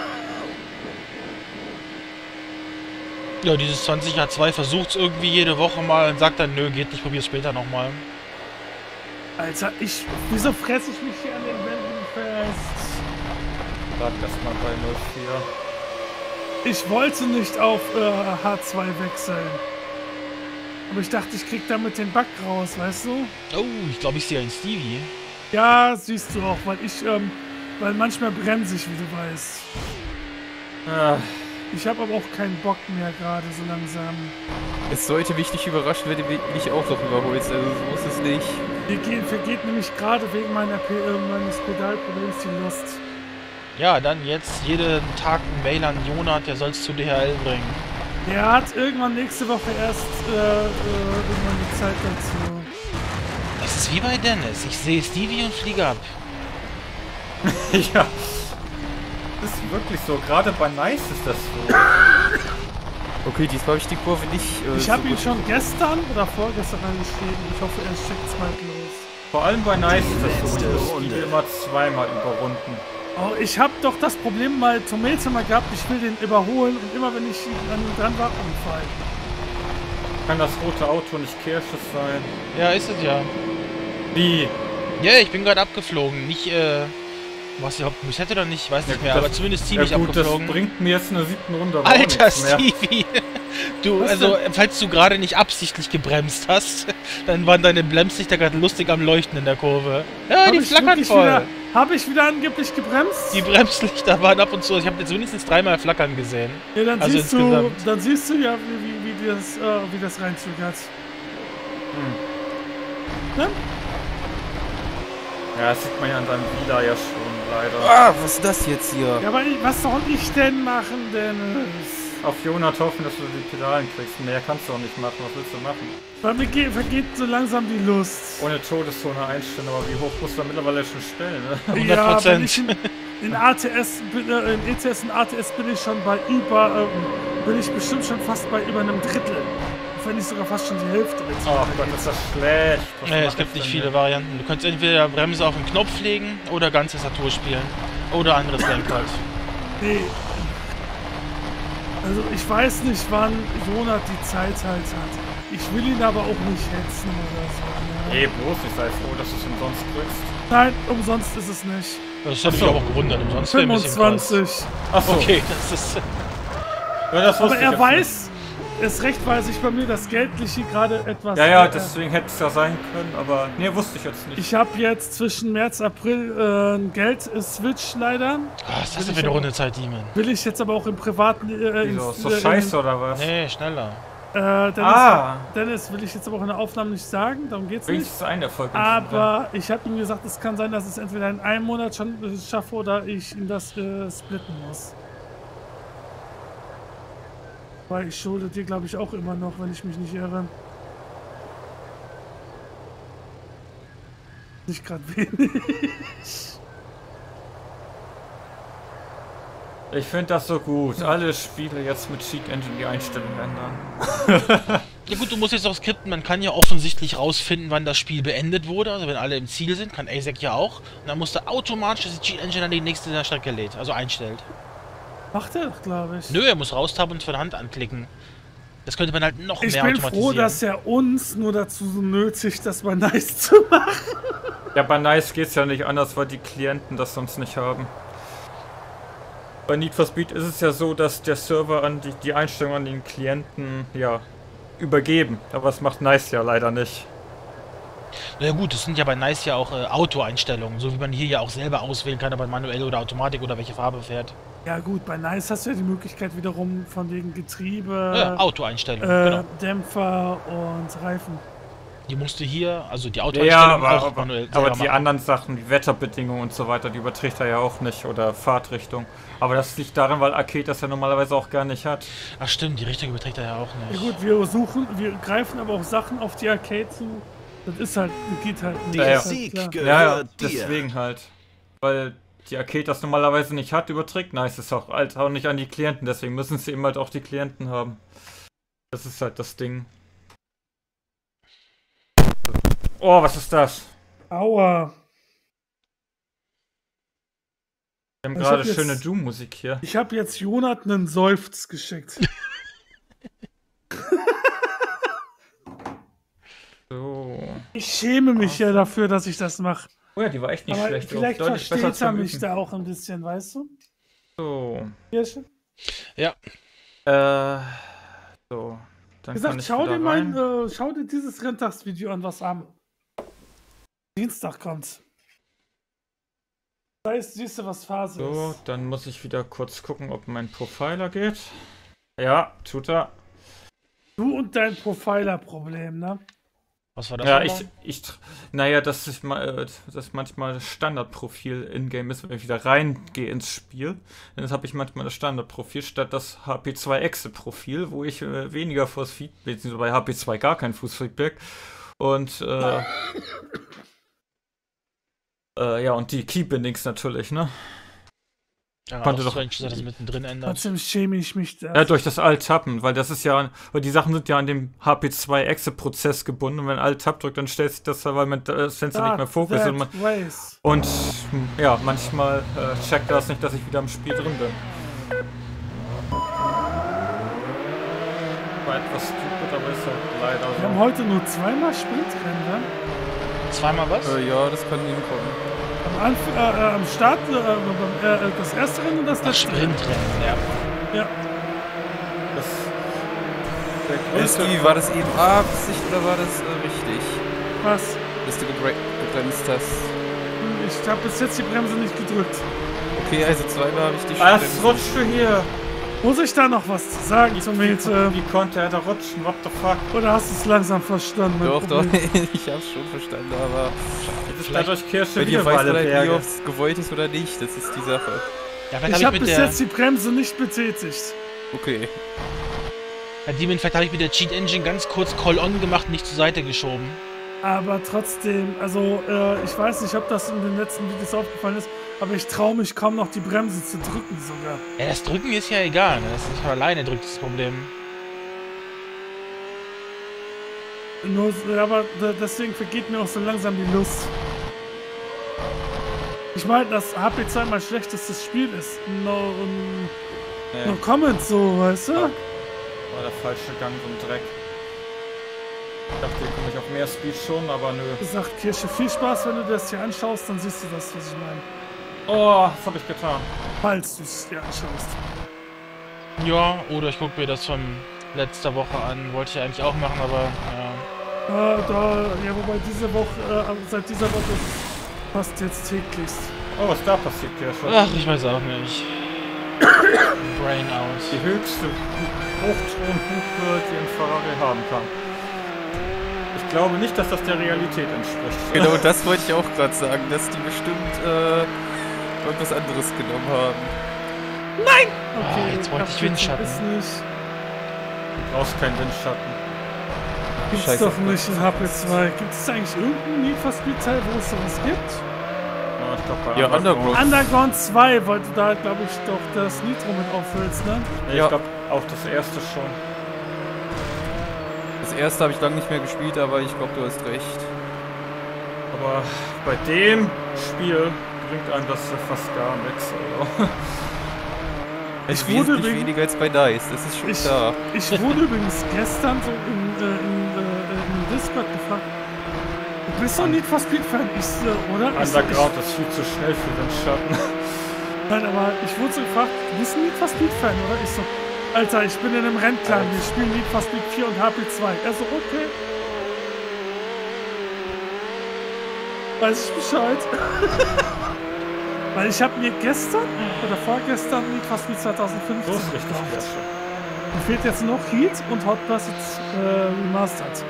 C: Ja, dieses 20H2 versucht es irgendwie jede Woche mal und sagt dann, nö, geht nicht, probier's später nochmal.
A: Alter, wieso fresse ich mich hier an den Wänden fest?
B: Gerade erstmal bei 04.
A: Ich wollte nicht auf H2 wechseln. Aber ich dachte, ich krieg damit den Bug raus, weißt du?
C: Oh, ich glaube, ich sehe einen Stevie.
A: Ja, siehst du auch, weil manchmal bremse ich, wie du weißt.
B: Ah,
A: Ich habe aber auch keinen Bock mehr gerade so langsam.
D: Es sollte mich nicht überraschen, wenn du mich auch noch überholst, also so muss es nicht.
A: Vergeht nämlich gerade wegen meines Pedalproblems die Lust.
C: Ja, dann jetzt jeden Tag ein Mail an Jonat, der soll es zu DHL bringen.
A: Der hat irgendwann nächste Woche erst irgendwann die Zeit dazu.
C: Das ist wie bei Dennis. Ich sehe Stevie und fliege ab.
B: ja. Das ist wirklich so. Gerade bei Nice ist das so.
D: Okay, diesmal habe ich die Kurve nicht.
A: Ich habe ihn schon gestern oder vorgestern angeschrieben. Ich hoffe, er schickt's bald los.
B: Vor allem bei Nice ist das so.
E: Letzte
B: Ich muss
E: Runde.
B: die immer zweimal überrunden.
A: Oh, ich habe doch das Problem bei Tomate mal gehabt. Ich will den überholen und immer wenn ich an ihm dran war, umfallen.
B: Kann das rote Auto nicht Kirsches sein?
C: Ja, ist es ja.
B: Wie?
C: Ja, ich bin gerade abgeflogen. Nicht, was ich mich hätte oder nicht, weiß nicht mehr, aber zumindest ziemlich
B: ja gut,
C: abgeflogen.
B: Das bringt mir jetzt in der 7. Runde aber auch
C: Alter
B: nichts mehr.
C: Stevie! Du,
A: Was
C: also,
A: denn?
C: falls du gerade nicht absichtlich gebremst hast, dann waren deine Bremslichter gerade lustig am Leuchten in der Kurve. Ja, die flackern voll.
A: Habe ich wieder angeblich gebremst?
C: Die Bremslichter waren ab und zu, ich habe jetzt mindestens 3-mal flackern gesehen.
A: Ja, dann,
C: Also
A: siehst
C: insgesamt.
A: dann siehst du ja, wie das reinzögert. Ne?
B: Ja, das sieht man ja an seinem Vila ja schon, leider.
D: Ah, was ist das jetzt hier?
A: Ja, aber was soll ich denn machen, Dennis?
B: Auf Jonat hoffen, dass du die Pedalen kriegst. Mehr kannst du auch nicht machen. Was willst du machen?
A: Weil mir vergeht so langsam die Lust.
B: Ohne Todeszone einstellen, aber wie hoch musst du da mittlerweile schon stellen, ne?
C: 100%.
A: Ja, wenn ich in ATS, in ETS und ATS bin ich schon bei bin ich bestimmt schon fast bei über einem Drittel. Wenn nicht sogar fast schon die Hälfte. wenn's
B: Oh
A: weiter
B: Gott,
A: geht.
B: ist das schlecht. Was
C: Nee,
B: mach
C: es gibt
B: ich
C: nicht
B: denn
C: viele
B: hier?
C: Varianten. Du kannst entweder Bremse auf den Knopf legen oder ganze Tastatur spielen. Oder anderes Lenkrad.
A: Nee. Also ich weiß nicht, wann Jonat die Zeit halt hat. Ich will ihn aber auch nicht hetzen oder so. Ne?
B: Nee, bloß nicht. Sei froh, dass du es umsonst kriegst.
A: Nein, umsonst ist es nicht.
C: Das hätte mich
B: Ach so.
C: auch gewundert. Umsonst wäre ein bisschen krass.
A: 25.
B: Achso,
C: Okay, das ist...
B: ja, das wusste
A: Aber
B: ich
A: er
B: jetzt
A: weiß, erst recht weiß ich bei mir, dass geldlich gerade etwas...
B: nicht. Ja, deswegen hätte es ja sein können, aber nee, wusste ich jetzt nicht.
A: Ich habe jetzt zwischen März, April ein Geld-Switch leider.
C: Was ist das denn für eine Rundezeit, Demon?
A: Will ich jetzt aber auch im privaten...
B: Wieso? Ist das scheiße oder was?
C: Nee, schneller.
A: Dennis will ich jetzt aber auch in der Aufnahme nicht sagen, darum geht's nicht.
B: Wenigstens ein Erfolg.
A: Aber ich habe ihm gesagt, es kann sein, dass ich es entweder in einem Monat schon schaffe oder ich ihm das splitten muss. Weil ich schulde dir, glaube ich, auch immer noch, wenn ich mich nicht irre. Nicht gerade wenig.
B: Ich finde das so gut. Alle Spiele jetzt mit Cheat Engine die Einstellungen ändern.
C: Ja gut, du musst jetzt auch skripten. Man kann ja offensichtlich rausfinden, wann das Spiel beendet wurde. Also wenn alle im Ziel sind, kann ASEC ja auch. Und dann musst du automatisch, dass die Cheat Engine dann die nächste in der Strecke lädt. Also einstellt.
A: Macht er doch, glaube ich.
C: Nö, er muss raustaben und von der Hand anklicken. Das könnte man halt noch
A: Ich
C: mehr
A: bin
C: automatisieren.
A: froh, dass er uns nur dazu so nötigt, das mal nice zu machen.
B: Ja, bei Nice geht's ja nicht anders, weil die Klienten das sonst nicht haben. Bei Need for Speed ist es ja so, dass der Server an die Einstellungen an den Klienten, ja, übergeben. Aber das macht Nice ja leider nicht.
C: Na ja gut, das sind ja bei Nice ja auch Auto-Einstellungen. So wie man hier ja auch selber auswählen kann, ob man manuell oder Automatik oder welche Farbe fährt.
A: Ja gut, bei Nice hast du ja die Möglichkeit wiederum von wegen Getriebe,
C: Ja, Auto-Einstellungen, genau.
A: Dämpfer und Reifen.
C: Die musst du hier, also die
B: Ja,
C: Auto-Einstellungen auch manuell
B: aber
C: selber
B: die
C: machen.
B: anderen Sachen, die Wetterbedingungen und so weiter, die überträgt er ja auch nicht. Oder Fahrtrichtung. Aber das liegt daran, weil Arcade das ja normalerweise auch gar nicht hat.
C: Ach stimmt, die Richtung überträgt er ja auch
A: Ja
C: nicht.
A: gut, wir greifen aber auch Sachen auf die Arcade zu. Das ist halt, geht halt nicht.
B: Ja, ja.
A: Ist halt
E: Sieg
A: klar.
E: gehört
B: Ja,
E: dir.
B: deswegen halt. Weil die Arcade das normalerweise nicht hat, überträgt Nice es auch, halt auch nicht an die Klienten. Deswegen müssen sie eben halt auch die Klienten haben. Das ist halt das Ding. Oh, was ist das?
A: Aua.
B: Wir haben
A: Ich
B: gerade
A: hab jetzt-
B: schöne Doom-Musik hier.
A: Ich habe jetzt Jonathan einen Seufz geschickt.
B: So.
A: Ich schäme mich ja dafür, dass ich das mache.
B: Oh ja, die war echt nicht
A: Aber
B: schlecht.
A: vielleicht
B: deutlich besser
A: versteht er
B: zum
A: mich
B: Üben.
A: da auch ein bisschen, weißt du?
B: So.
A: Kirche?
C: Ja.
B: So. Dann
A: Wie
B: kann
A: gesagt,
B: ich wieder rein.
A: schau dir dieses Renntagsvideo an, was am Dienstag kommt. Da siehst du, was Phase
B: So,
A: ist.
B: dann muss ich wieder kurz gucken, ob mein Profiler geht. Ja, tut er.
A: Du und dein Profiler-Problem, ne?
C: Was war das?
B: Ja,
C: nochmal?
B: naja, das manchmal das Standardprofil in-game ist, wenn ich wieder reingehe ins Spiel. Dann habe ich manchmal das Standardprofil statt das HP2-Exe-Profil, wo ich weniger Fußfeedback, beziehungsweise bei HP2 gar kein Fußfeedback. Und ja, und die Keybindings natürlich, ne?
C: Ja,
B: konnte
C: auch
B: doch-
C: strange, dass er das mittendrin ändert.
A: Trotzdem schäme ich mich da.
B: Ja, durch das Alt-Tappen, weil das ist ja, weil die Sachen sind ja an dem HP2-Exe-Prozess gebunden und wenn Alt-Tab drückt, dann stellt sich das, weil man das Fenster nicht mehr fokus ist und ja, manchmal checkt er das nicht, dass ich wieder im Spiel drin bin. War etwas stupid, aber ist halt leider
A: Wir haben
B: so.
A: heute nur zweimal Sprintrennen, ne?
C: Zweimal was?
D: Ja, das kann hinkommen.
A: Am Start das erste Rennen und das
C: Das
A: letzte Rennen.
C: Sprintrennen, ja.
A: Ja.
B: Das, der größte,
D: Whisky, war das eben Absicht oder war das richtig?
A: Was?
D: Dass du gebremst hast.
A: Ich habe bis jetzt die Bremse nicht gedrückt.
D: Okay, also zweimal habe ich dich
B: was
D: gebremst.
B: rutscht du hier?
A: Muss ich da noch was zu sagen zum Mete?
B: Wie konnte er da rutschen? What the fuck?
A: Oder hast du es langsam verstanden? mein
D: Doch, doch,
A: Problem?
D: ich hab's schon verstanden, aber
B: Jetzt ist dadurch Kirsche
D: wenn ihr
B: wieder
D: weißt,
B: alle
D: wie
B: Berge.
D: oft es gewollt ist oder nicht, das ist die Sache.
C: Ja,
A: Ich
C: vielleicht
A: habe
C: habe
A: bis
C: ich mit
A: jetzt die Bremse nicht betätigt.
D: Okay.
C: vielleicht habe ich mit der Cheat Engine ganz kurz Call-On gemacht, nicht zur Seite geschoben.
A: Aber trotzdem, also ich weiß nicht, ob das in den letzten Videos aufgefallen ist, aber ich traue mich kaum noch die Bremse zu drücken sogar.
C: Ja, das Drücken ist ja egal, ne? Das ist von alleine drückt das Problem.
A: Nur, aber deswegen vergeht mir auch so langsam die Lust. Ich meine, dass HP2 mein schlechtestes Spiel ist. No comment so, weißt du?
B: War der falsche Gang und Dreck. Ich dachte, hier komme ich auf mehr Speed schon, aber nö.
A: Wie gesagt, Kirsche, viel Spaß, wenn du das hier anschaust, dann siehst du das, was ich meine.
B: Oh, was habe ich getan?
A: Falls du es dir anschaust.
C: Ja, oder ich gucke mir das von letzter Woche an. Wollte ich eigentlich auch machen, aber ja.
A: Wobei diese Woche, seit dieser Woche ist es fast jetzt täglich.
B: Oh, was da passiert, Kirsche?
C: Ach, ich weiß auch nicht. Brain out.
B: Die höchste Hochtonhupe, die ein Ferrari haben kann. Ich glaube nicht, dass das der Realität entspricht.
D: Genau, das wollte ich auch gerade sagen, dass die bestimmt irgendwas anderes genommen haben.
A: Okay,
C: jetzt wollte ich Windschatten.
A: Ist nicht.
B: Du brauchst keinen Windschatten.
A: Gibt's
D: Scheiße.
A: doch nicht in HP2. Gibt es eigentlich irgendeinen Need for Speed Teil, wo es sowas gibt?
B: Ja, ich glaub, bei
D: Ja, Underground.
A: Underground 2, weil du da, glaube ich, doch das Nitro mit auffüllst, ne?
B: Nee,
D: Ja.
B: ich glaube auch das erste schon.
D: Das erste habe ich lange nicht mehr gespielt, aber ich glaube, du hast recht.
B: Aber bei dem Spiel bringt einem das fast gar nichts. Also.
D: Es
A: Ich
D: ist
A: wurde
D: wesentlich
A: wegen-
D: weniger als bei DICE, das ist schon klar.
A: Ich wurde übrigens gestern so im Discord gefragt, du bist doch Need for Speed Fan, oder? Ich so,
B: Underground ist viel zu schnell für den Schatten.
A: Nein, aber ich wurde so gefragt, du bist ein Need for Speed Fan, oder? Ich so, Alter, ich bin in einem Rennclan, wir spielen Need for Speed 4 und HP2. Er so, okay. Weiß ich Bescheid. Weil ich habe mir gestern oder vorgestern Need for Speed 2015
B: So ist richtig,
A: gekauft.
B: Kirsche.
A: Mir fehlt jetzt noch Heat und Hot Pursuit Remastered.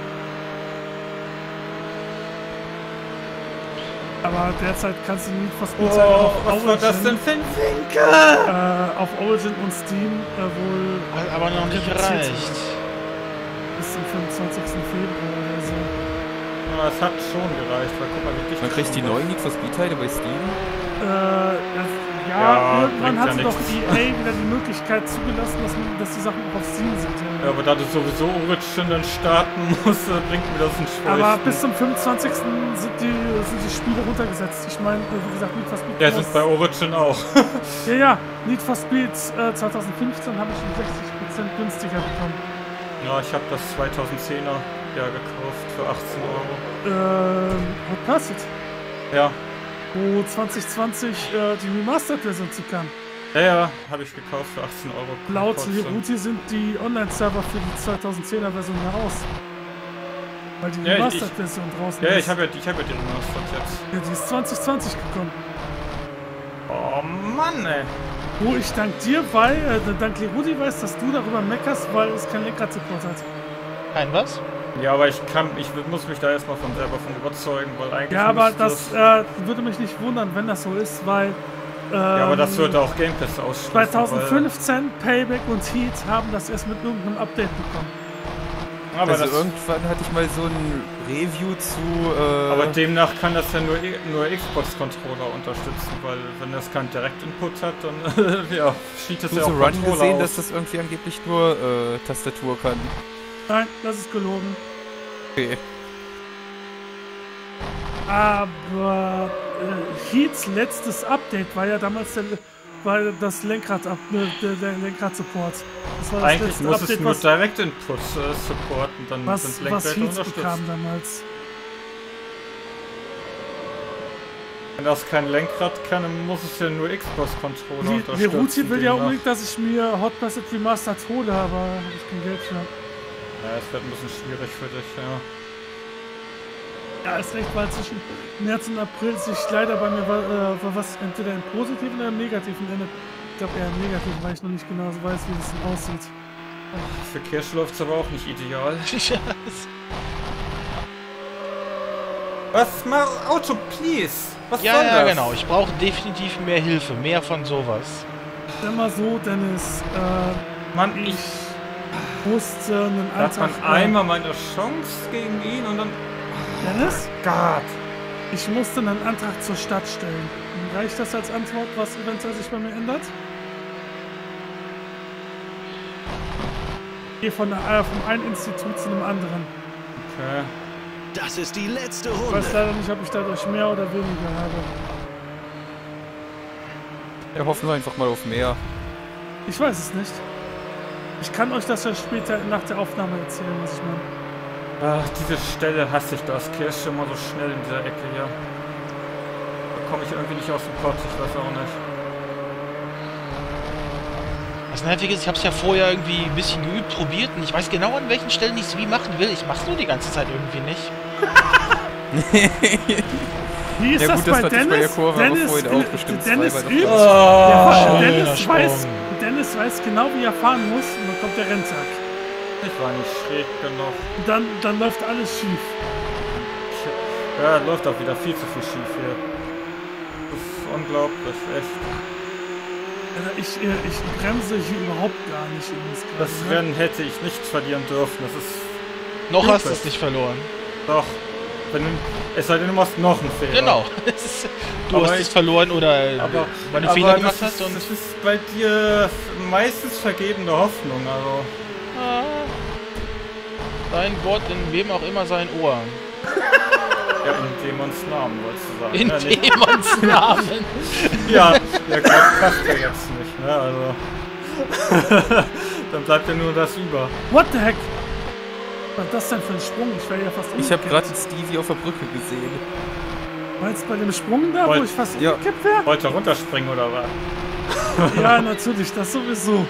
A: Aber derzeit kannst du Need for Speed
B: Oh,
A: auf
B: was war das denn
A: Origin,
B: für ein Winkel?
A: auf Origin und Steam wohl
C: Hat aber noch nicht
A: reduziert
C: gereicht.
A: bis zum 25. Februar oder so.
B: Ja, es hat schon gereicht, weil guck mal, wie dicht
D: Man
B: das
D: kriegt die
B: schon
D: neuen Need for Speed Teile bei Steam.
B: Ja,
A: Irgendwann
B: bringt
A: hat
B: ja
A: sie doch
B: nix.
A: EA wieder die Möglichkeit zugelassen, dass die Sachen auch auf Steam sind.
B: Ja, aber da du sowieso Origin dann starten musst, bringt mir das ein Schwächen.
A: Aber bis zum 25. sind die Spiele runtergesetzt. Ich meine, wie gesagt, Need for Speed.
B: Der sind bei Origin auch.
A: Ja, Need for Speed 2015 habe ich um 60% günstiger bekommen.
B: Ja, ich habe das 2010er ja gekauft für 18 Euro.
A: Hot Pursuit.
B: Ja.
A: wo 2020 die Remastered-Version zu kam.
B: Ja, habe ich gekauft für 18 Euro.
A: Laut Leruti sind die Online-Server für die 2010er-Version ja aus. Weil die Remastered-Version draußen ist.
B: Ja, ich habe ja die Remastered jetzt.
A: Ja, die ist 2020 gekommen.
B: Oh Mann, ey.
A: Wo ich dank dir, dank Leruti weiß, dass du darüber meckerst, weil es kein Lenkrad-Support hat.
C: Kein was?
B: Ja, aber ich muss mich da erstmal selber von überzeugen, weil eigentlich.
A: Ja, aber das würde mich nicht wundern, wenn das so ist, weil.
B: Ja, aber das würde auch Game Pass ausschließen.
A: 2015, Payback und Heat haben das erst mit irgendeinem Update bekommen.
B: Aber
D: also irgendwann hatte ich mal so ein Review zu...
B: aber demnach kann das ja nur Xbox-Controller unterstützen, weil wenn das keinen Direct-Input hat, dann ja, schießt es ja auch
D: Controller gesehen,
B: aus.
D: dass das irgendwie angeblich nur Tastatur kann.
A: Nein, das ist gelogen.
D: Okay.
A: Aber Heats letztes Update war ja damals das Lenkrad-Support. Das war das
B: eigentlich
A: letzte
B: muss
A: Update,
B: es nur Direct-Input supporten, dann
A: was Heats bekam damals.
B: Wenn das kein Lenkrad kann, dann muss es ja nur Xbox-Controller unterstützen.
A: Leruti will ja unbedingt, dass ich mir Hot Pursuit Remastered hole, aber habe ich kein Geld für.
B: Ja, es wird ein bisschen schwierig für dich, ja.
A: Ja, ist recht, weil zwischen März und April sich leider bei mir was entweder im positiven oder im negativen endet. Ich glaube eher im negativen, weil ich noch nicht genau so weiß, wie das denn aussieht.
B: Für Kirsch läuft es aber auch nicht ideal. Was? Mal Auto, please! Was soll das?
C: Ja, genau. Ich brauche definitiv mehr Hilfe, mehr von sowas.
A: Sag mal so, Dennis,
B: Mann,
A: ich musste einen
B: da hat
A: Antrag...
B: man einmal meine Chance gegen ihn und dann...
A: Dennis?
B: Gott!
A: Ich musste einen Antrag zur Stadt stellen. Reicht das als Antwort, was eventuell sich bei mir ändert? Ich gehe vom einen Institut zu einem anderen.
B: Okay.
E: Das ist die letzte
A: Ich
E: Runde.
A: weiß leider nicht, ob ich dadurch mehr oder weniger habe.
D: Ja, hoffen wir einfach mal auf mehr.
A: Ich weiß es nicht. Ich kann euch das ja später nach der Aufnahme erzählen, was ich meine.
B: Ach, diese Stelle hasse ich das. Kirsch immer so schnell in dieser Ecke hier. Da komme ich irgendwie nicht aus dem Pott, ich weiß auch nicht.
C: Das Nervige ist, ich habe es ja vorher irgendwie ein bisschen geübt, probiert und ich weiß genau, an welchen Stellen ich es wie machen will. Ich mach's nur die ganze Zeit irgendwie nicht.
A: Wie ist
D: Ja,
A: das
D: gut, das
A: bei
D: hatte ich bei der Kurve aber vorhin auch bestimmt
A: Dennis
D: zweimal
A: übt.
D: davon.
A: Dennis weiß genau, wie er fahren muss und dann kommt der Renntag.
B: Ich war nicht schräg genug.
A: Und dann läuft alles schief.
B: Ja, läuft auch wieder viel zu viel schief hier. Das ist unglaublich, echt.
A: Also ich bremse hier überhaupt gar nicht in
B: Das Rennen hätte ich nicht verlieren dürfen. Das ist.
C: Noch hast du es nicht verloren.
B: Doch. Es sei denn, du machst noch einen Fehler.
C: Genau. Du
B: Aber
C: hast es verloren oder weil du Fehler gemacht hast. Und
B: das ist bei dir meistens vergebene Hoffnung, also.
C: Dein Gott, in wem auch immer sein Ohr.
B: Ja, in Dämons Namen, wolltest du sagen.
C: In
B: ja, nicht-
C: Dämons Namen.
B: Ja, der Gott passt ja jetzt nicht, ne, also. Dann bleibt ja nur das über.
A: What the heck? Was ist das denn für ein Sprung? Ich wäre ja fast
D: Ich habe
A: umgekippt.
D: gerade Stevie auf der Brücke gesehen.
A: Meinst du bei dem Sprung da, wo ich fast
D: ja.
A: umgekippt wäre?
B: Wollt ihr runterspringen oder was?
A: Ja, natürlich, das sowieso.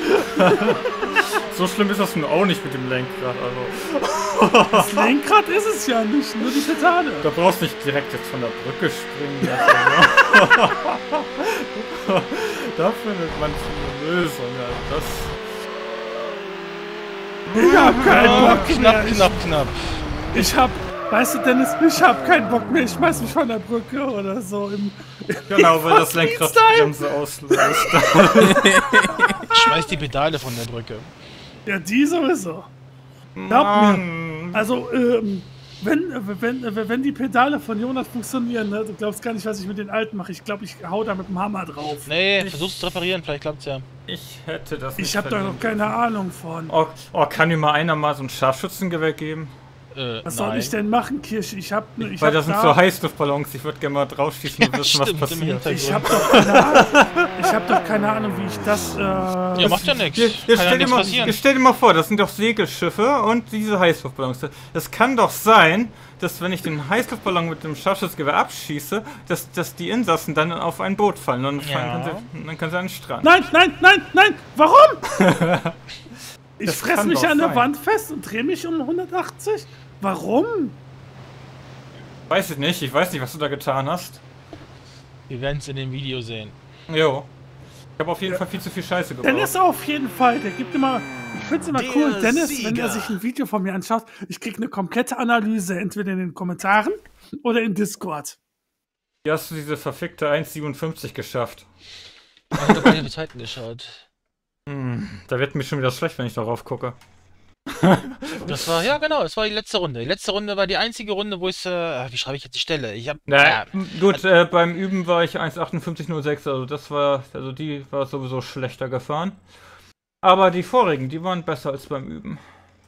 B: So schlimm ist das nun auch nicht mit dem Lenkrad, also.
A: Das Lenkrad ist es ja nicht, nur die Pedale.
B: Da brauchst du nicht direkt jetzt von der Brücke springen. Also, da findet man eine Lösung, ja.
A: Ich hab keinen Bock mehr.
C: Knapp.
A: Weißt du, Dennis, ich hab keinen Bock mehr. Ich schmeiß mich von der Brücke oder so im
B: Genau, weil das Lenkrad die Bremse auslöst.
C: Schmeiß die Pedale von der Brücke.
A: Ja, die sowieso. Glaub mir. Also, wenn die Pedale von Jonas funktionieren, ne, du glaubst gar nicht, was ich mit den alten mache. Ich glaube, ich hau da mit dem Hammer drauf.
C: Nee, versuch's zu reparieren, vielleicht klappt's ja.
B: Ich hätte das nicht
A: Ich hab da noch keine Ahnung von.
B: Oh, kann mir mal einer mal so ein Scharfschützengewehr geben?
A: Was soll ich denn machen, Kirsch? Ich hab
B: Weil das sind so Heißluftballons, ich würde gerne mal draufschießen und wissen, was
C: stimmt, im
B: passiert.
C: Hintergrund.
A: Ich hab doch keine Ahnung. Ich hab doch keine Ahnung, wie ich das.
C: Ja, macht ja nichts.
B: Jetzt
C: Kann ja nichts passieren.
B: stell dir mal vor, das sind doch Segelschiffe und diese Heißluftballons. Das kann doch sein, dass wenn ich den Heißluftballon mit dem Scharfschützgewehr abschieße, dass die Insassen dann auf ein Boot fallen und dann können sie an den Strand.
A: Nein! Warum? Ich
B: Das
A: fress
B: kann
A: mich
B: doch
A: an der
B: sein.
A: Wand fest und drehe mich um 180. Warum?
B: Weiß ich nicht, was du da getan hast.
C: Wir werden es in dem Video sehen.
B: Jo. Ich habe auf jeden Fall viel zu viel Scheiße gebaut.
A: Dennis auf jeden Fall. Der gibt immer. Ich find's immer
E: Der
A: cool, Dennis, wenn
E: Sieger.
A: er sich ein Video von mir anschaut. Ich krieg eine komplette Analyse, entweder in den Kommentaren oder in Discord.
B: Wie hast du diese verfickte 1,57 geschafft?
C: Ich habe bei Zeiten geschaut.
B: Da wird mir schon wieder schlecht, wenn ich darauf gucke.
C: Das war, ja genau, das war die letzte Runde. Die letzte Runde war die einzige Runde, wo ich, wie schreibe ich jetzt die Stelle? Ich hab,
B: Gut, beim Üben war ich 1,58,06, also die war sowieso schlechter gefahren. Aber die vorigen, die waren besser als beim Üben.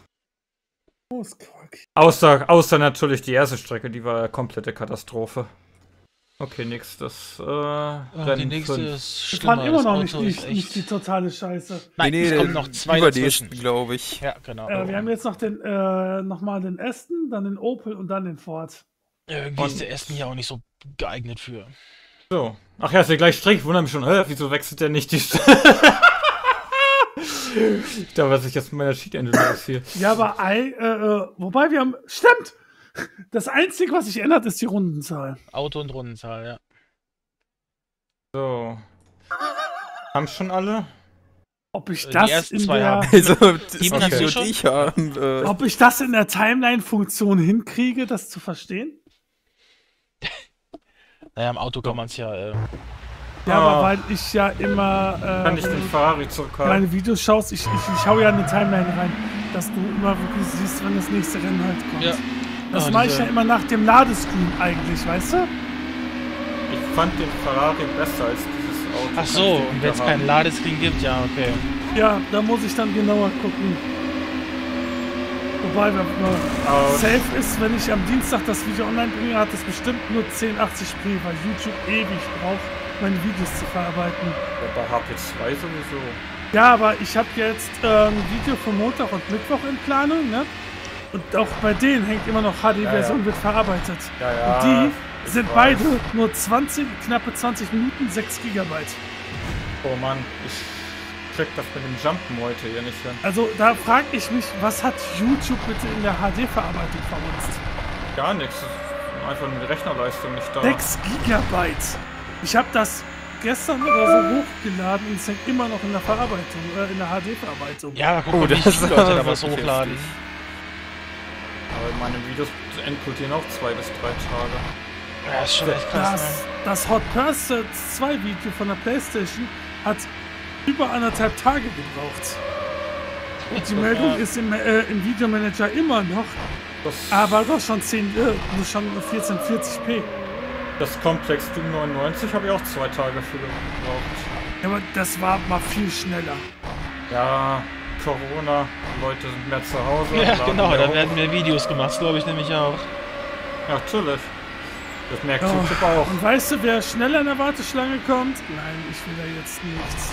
B: Außer natürlich die erste Strecke, die war eine komplette Katastrophe. Okay, nix, das
C: die
B: Rennen
C: nächste
B: 5.
C: ist
A: Wir
C: schlimmer.
A: fahren immer
C: Das
A: noch
C: Auto
A: nicht
C: ist
A: die
C: echt...
A: totale Scheiße.
C: Nein, es kommen noch zwei dazwischen.
D: glaube ich.
C: Ja, genau.
A: Wir haben jetzt noch nochmal den Aston, dann den Opel und dann den Ford.
C: Irgendwie ist der Aston hier auch nicht so geeignet für.
B: So. Ach ja, ist der gleich Strick. Ich wundere mich schon, wieso wechselt der nicht die Stelle? Da was ich jetzt mit meiner Sheet Engine hier.
A: Ja, aber wobei wir haben. Stimmt! Das Einzige, was sich ändert, ist die Rundenzahl.
C: Auto- und Rundenzahl, ja.
B: So. Haben schon alle?
A: Ob ich
C: Die
A: das
C: ersten
A: in
C: zwei
A: der.
C: haben.
D: Also, das
C: Steven, hast du
D: und
C: schon?
D: ich haben.
A: Ob ich das in der Timeline-Funktion hinkriege, das zu verstehen?
C: Naja, im Auto kann man es ja.
A: Ja, aber weil ich ja immer
B: Kann ich den Ferrari zurückhaben?
A: meine Videos schaust, ich hau ja in die Timeline rein, dass du immer wirklich siehst, wenn das nächste Rennen halt kommt.
C: Ja.
A: Das
C: Ah,
A: mache ich
C: diese-
A: ja immer nach dem Ladescreen eigentlich, weißt du?
B: Ich fand den Ferrari besser als dieses Auto.
C: Ach so, und wenn es keinen Ladescreen gibt, ja, okay.
A: Ja, da muss ich dann genauer gucken. Wobei, safe ist, wenn ich am Dienstag das Video online bringe, hat es bestimmt nur 1080p, weil YouTube ewig braucht, meine Videos zu verarbeiten.
B: Bei HP2 sowieso.
A: Ja, aber ich habe jetzt ein Video für Montag und Mittwoch in Planung, ne? Und auch bei denen hängt immer noch HD-Version, wird verarbeitet.
B: Ja, ja.
A: Und die
B: ich
A: sind
B: weiß.
A: beide nur knappe 20 Minuten, 6 GB.
B: Oh Mann, ich krieg das mit dem Jumpen heute hier nicht hin.
A: Also da frage ich mich, was hat YouTube bitte in der HD-Verarbeitung verhunzt?
B: Gar nichts. Einfach eine Rechnerleistung nicht da.
A: 6 GB! Ich habe das gestern oder so hochgeladen und es hängt immer noch in der Verarbeitung, in der HD-Verarbeitung.
C: Ja, guck mal, wie
D: das
C: viele
D: ist
C: Leute
D: aber
C: da was
D: wirklich
C: hochladen.
D: heftig.
B: Aber meine Videos endgültigen auch 2 bis 3 Tage.
C: Ja, ist schon echt krass, ne?
A: Das Hot Pursuit 2 Video von der PlayStation hat über 1,5 Tage gebraucht. Und die Meldung ist im Videomanager immer noch,
B: Das,
A: aber doch schon 1440p.
B: das Komplex Doom 99 habe ich auch 2 Tage für gebraucht.
A: Ja, aber das war mal viel schneller.
B: Ja, Corona, Leute sind mehr zu Hause.
C: Ja,
B: laden
C: genau,
B: mehr
C: da
B: hoch.
C: werden mehr Videos gemacht, glaube ich nämlich auch.
B: Ja, natürlich. Das merkt
A: Oh,
B: YouTube auch.
A: und weißt du, wer schneller in der Warteschlange kommt? Nein, ich will da jetzt nichts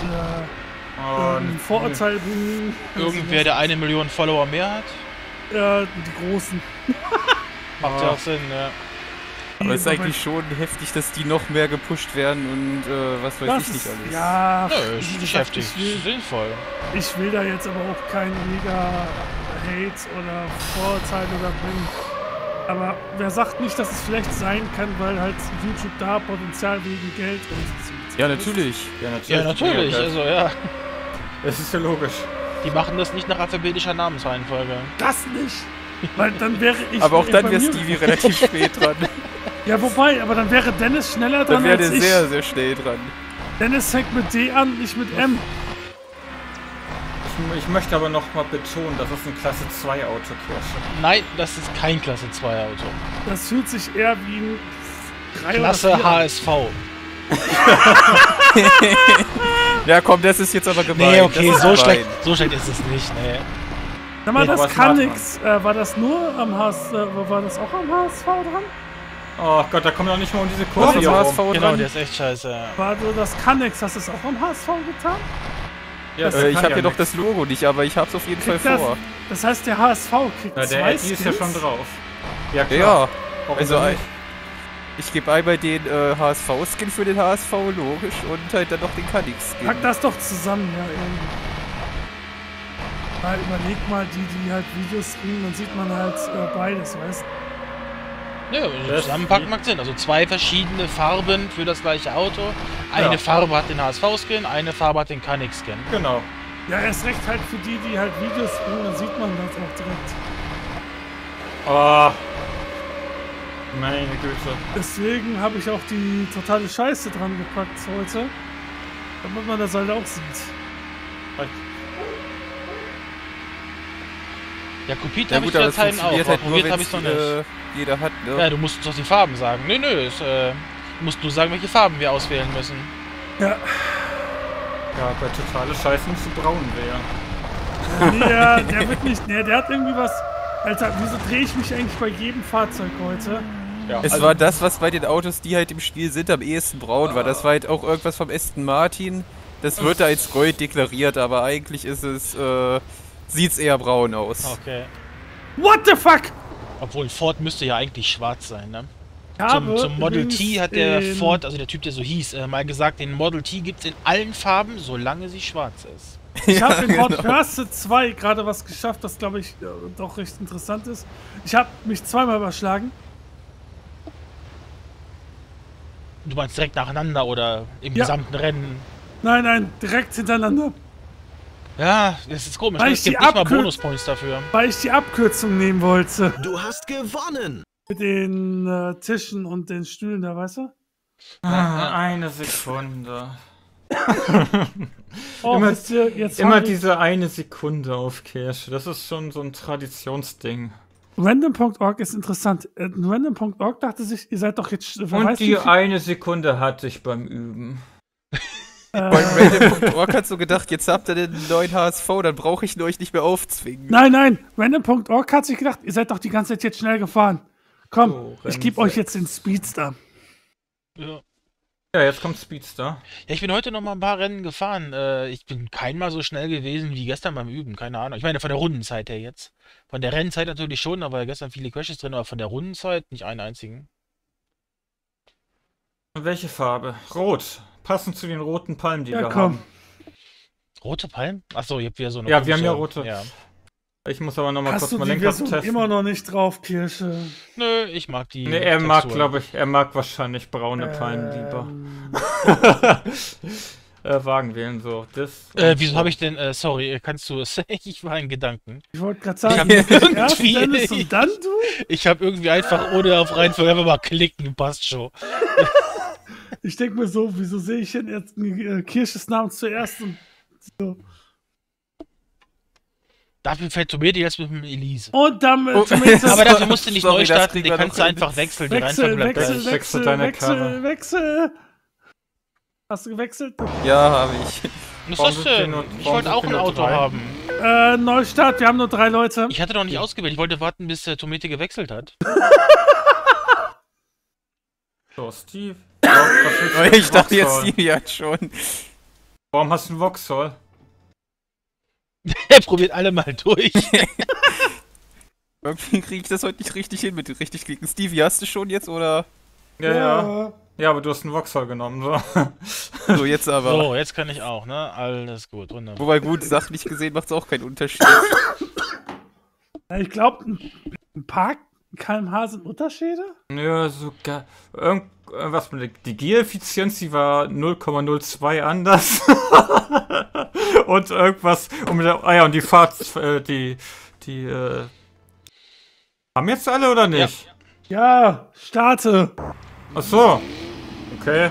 A: ein Vorurteil bringen.
C: Irgendwer, der 1 Million Follower mehr hat?
A: Die Großen.
C: Macht ja auch Sinn, ja.
D: Aber es ist eigentlich schon heftig, dass die noch mehr gepusht werden und was weiß
A: Das
D: ich nicht
A: ist,
D: alles.
A: ja,
C: Nö,
A: wie
C: ist
A: gesagt,
C: heftig,
A: ich
C: sinnvoll.
A: will da jetzt aber auch keinen mega Hate oder Vorurteile da bringen. Aber wer sagt nicht, dass es vielleicht sein kann, weil halt YouTube da Potenzial wegen Geld und
D: Ja, natürlich.
C: Ja, natürlich, also ja.
B: Es ist ja logisch.
C: Die machen das nicht nach alphabetischer Namensreihenfolge.
A: das nicht. Weil dann wäre ich.
D: Aber auch dann
A: bei
D: wäre
A: mir-
D: Stevie relativ spät dran.
A: Ja, wobei, aber dann wäre Dennis schneller
D: Dann
A: dran
D: wäre
A: als
D: der
A: ich.
D: sehr, sehr schnell dran.
A: Dennis fängt mit D an, nicht mit M.
B: Ich möchte aber noch mal betonen, das ist ein Klasse 2 Auto, Kirsche.
C: Nein, das ist kein Klasse 2 Auto.
A: Das fühlt sich eher wie ein 3
C: Klasse
A: oder 4 an.
C: HSV.
D: Ja, komm, das ist jetzt aber gemein.
C: Nee, okay,
D: das ist
C: so
D: gemein.
C: schlecht ist es nicht, nee.
A: Sag mal,
C: Ja,
A: das
B: aber
A: kann
B: Smart
A: nix. War das nur am HSV, war das auch am HSV dran?
B: Oh Gott, da kommen wir noch nicht mal um diese
D: Was
B: Kurve
D: ist
B: hier
D: HSV
B: rum.
C: Genau,
D: dran?
C: der ist echt scheiße.
A: War so, das kann nix. Hast du es auch am HSV getan?
B: Ja, das
D: Ich
B: kann
D: habe
B: ja
D: hier doch
B: nix.
D: das Logo nicht, aber ich hab's auf jeden Fall
A: Kriegt das,
D: vor.
A: das heißt, der HSV kriegt
B: Na, der
A: 2
B: Eddie ist ja
A: Skins?
B: schon drauf. Ja, klar.
D: Ja,
B: Warum
D: also
B: denn nicht?
D: ich gebe einmal den HSV-Skin für den HSV, logisch, und halt dann noch den Kanix-Skin.
A: Pack das doch zusammen, ja, irgendwie. Weil überleg mal, die halt Videos streamen, dann sieht man halt beides, weißt du?
C: Ja,
B: Das-
C: zusammenpacken macht Sinn. Also 2 verschiedene Farben für das gleiche Auto. Eine
B: Ja.
C: Farbe hat den HSV-Skin, eine Farbe hat den Kanix-Skin.
B: Genau.
A: Ja, erst recht halt für die halt Videos streamen, dann sieht man das auch direkt.
B: Oh. Meine Güte.
A: Deswegen habe ich auch die totale Scheiße dran gepackt heute. Damit man das halt auch sieht.
C: Ja, kopiert
D: Ja
C: habe ich
D: gut, aber
C: für
D: es
C: Dateien auch,
D: funktioniert
C: aber
D: halt nur,
C: probiert habe ich
D: wenn
C: noch nicht.
D: jeder hat, ne?
C: Ja, du musst uns doch die Farben sagen. Nö, musst du sagen, welche Farben wir auswählen müssen.
A: Ja,
B: Ja, bei totale Scheiße musst du braun wählen.
A: nee, der wird nicht. Nee, der hat irgendwie was. Alter, wieso drehe ich mich eigentlich bei jedem Fahrzeug heute?
B: Ja,
D: Es war das, was bei den Autos, die halt im Spiel sind, am ehesten braun war. Das war halt auch irgendwas vom Aston Martin. Das wird da als Gold deklariert, aber eigentlich ist es, sieht's eher braun aus.
C: Okay.
A: What the fuck?
C: Obwohl Ford müsste ja eigentlich schwarz sein, ne?
A: Ich habe
C: Zum Model T
A: übrigens
C: hat der
A: den-
C: Ford, also der Typ, der so hieß, mal gesagt, den Model T gibt's in allen Farben, solange sie schwarz ist.
A: Ich habe in Hot
D: genau.
A: Pursuit 2 gerade was geschafft, das glaube ich doch recht interessant ist. Ich habe mich zweimal überschlagen.
C: Du meinst direkt nacheinander oder im
A: Ja.
C: gesamten Rennen?
A: Nein, direkt hintereinander.
C: Ja, das ist komisch.
A: Weil
C: Ne?
A: ich
C: Es gibt
A: die
C: nicht mal
A: Abkür-
C: Bonuspoints dafür.
A: Weil ich die Abkürzung nehmen wollte.
E: Du hast gewonnen.
A: Mit den Tischen und den Stühlen da, weißt du?
B: eine Sekunde.
A: Oh,
B: Immer-
A: wisst ihr, jetzt
B: Immer
A: haben wir
B: diese eine Sekunde auf Kirsche. Das ist schon so ein Traditionsding.
A: Random.org ist interessant. Random.org dachte sich, ihr seid doch jetzt... wer
B: Und
A: weiß, wie
B: die
A: viel-
B: eine Sekunde hatte ich beim Üben.
D: Bei Random.org hat so gedacht, jetzt habt ihr den neuen HSV, dann brauche ich ihn euch nicht mehr aufzwingen.
A: Nein, Random.org hat sich gedacht, ihr seid doch die ganze Zeit jetzt schnell gefahren. Komm,
B: So,
A: ich
B: Rennen
A: gebe euch
B: 6.
A: jetzt den Speedster.
C: Ja.
B: Ja, jetzt kommt Speedster.
C: Ja, ich bin heute noch mal ein paar Rennen gefahren. Ich bin keinmal so schnell gewesen wie gestern beim Üben, keine Ahnung. Ich meine, von der Rundenzeit her jetzt. Von der Rennzeit natürlich schon, da war ja gestern viele Crashes drin, aber von der Rundenzeit nicht einen einzigen.
B: Und welche Farbe? Rot. Passend zu den roten Palmen, die
A: Ja,
B: wir
A: komm.
B: haben.
C: Rote Palmen? Achso, ihr habt wieder so eine
B: Ja, wir haben ja
C: komische-
B: rote.
C: Ja.
B: Ich muss aber nochmal
A: Hast
B: kurz
A: du
B: mal
A: die
B: Lenker
A: Version
B: testen.
A: immer noch nicht drauf, Kirsche?
C: Nö, ich mag die.
B: Nee, er mag,
C: Textur.
B: glaube ich, er mag wahrscheinlich braune Palmen lieber. Wagen wählen, so. Das.
C: Wieso habe ich denn, sorry, kannst du es? Ich war in Gedanken.
A: Ich wollte gerade
C: Ich
A: sagen,
C: hab
A: erst
C: irgendwie-
A: Dennis und dann du?
C: Ich habe irgendwie einfach ohne auf Reihenfolge einfach mal klicken, passt schon.
A: Ich denke mir so, wieso sehe ich denn jetzt Kirsches Namen zuerst und so.
C: Dafür fällt Tomate jetzt mit dem Elise.
A: Und damit
D: Oh,
A: Tomatoes.
C: Aber dafür musst du nicht
D: Sorry,
C: neu
D: das
C: starten,
D: kriegen
C: die
D: wir
C: kannst du
D: noch hin.
C: einfach wechseln. Die
A: Wechsel,
C: Reihenfolge bleibt gleich.
B: Wechsel deine Karre.
A: Wechsel. Hast du gewechselt?
D: Ja, habe ich.
C: Was
B: Warum
C: ist das
B: sind wir
C: denn?
B: nur-
C: Ich
B: warum
C: wollte
B: sind
C: auch
B: wir
C: ein
B: nur
C: Auto
B: 3?
C: haben.
A: Neustart, wir haben nur 3 Leute.
C: Ich hatte noch nicht ausgewählt. Ich wollte warten, bis der Tomate gewechselt hat.
B: So, Steve. Was willst du mit
D: Ich dachte jetzt,
B: Vauxhall?
D: Stevie hat schon.
B: Warum hast du einen Vauxhall?
C: Er probiert alle mal durch.
D: Irgendwie kriege ich das heute nicht richtig hin mit richtig klicken. Stevie, hast du schon jetzt oder?
B: Ja. Ja, aber du hast einen Vauxhall genommen, so.
D: So, jetzt aber.
C: So, jetzt kann ich auch, ne? Alles gut, wunderbar.
D: Wobei gut, sachlich gesehen macht es auch keinen Unterschied.
A: Ja, ich glaube, ein paar kmh sind Unterschiede.
B: Ja, sogar. Irgendwas mit die Gear-Effizienz, die war 0,02 anders. Und irgendwas. Und mit der, und die Fahrt, haben jetzt alle oder nicht?
A: Ja, starte.
B: Ach so. Okay.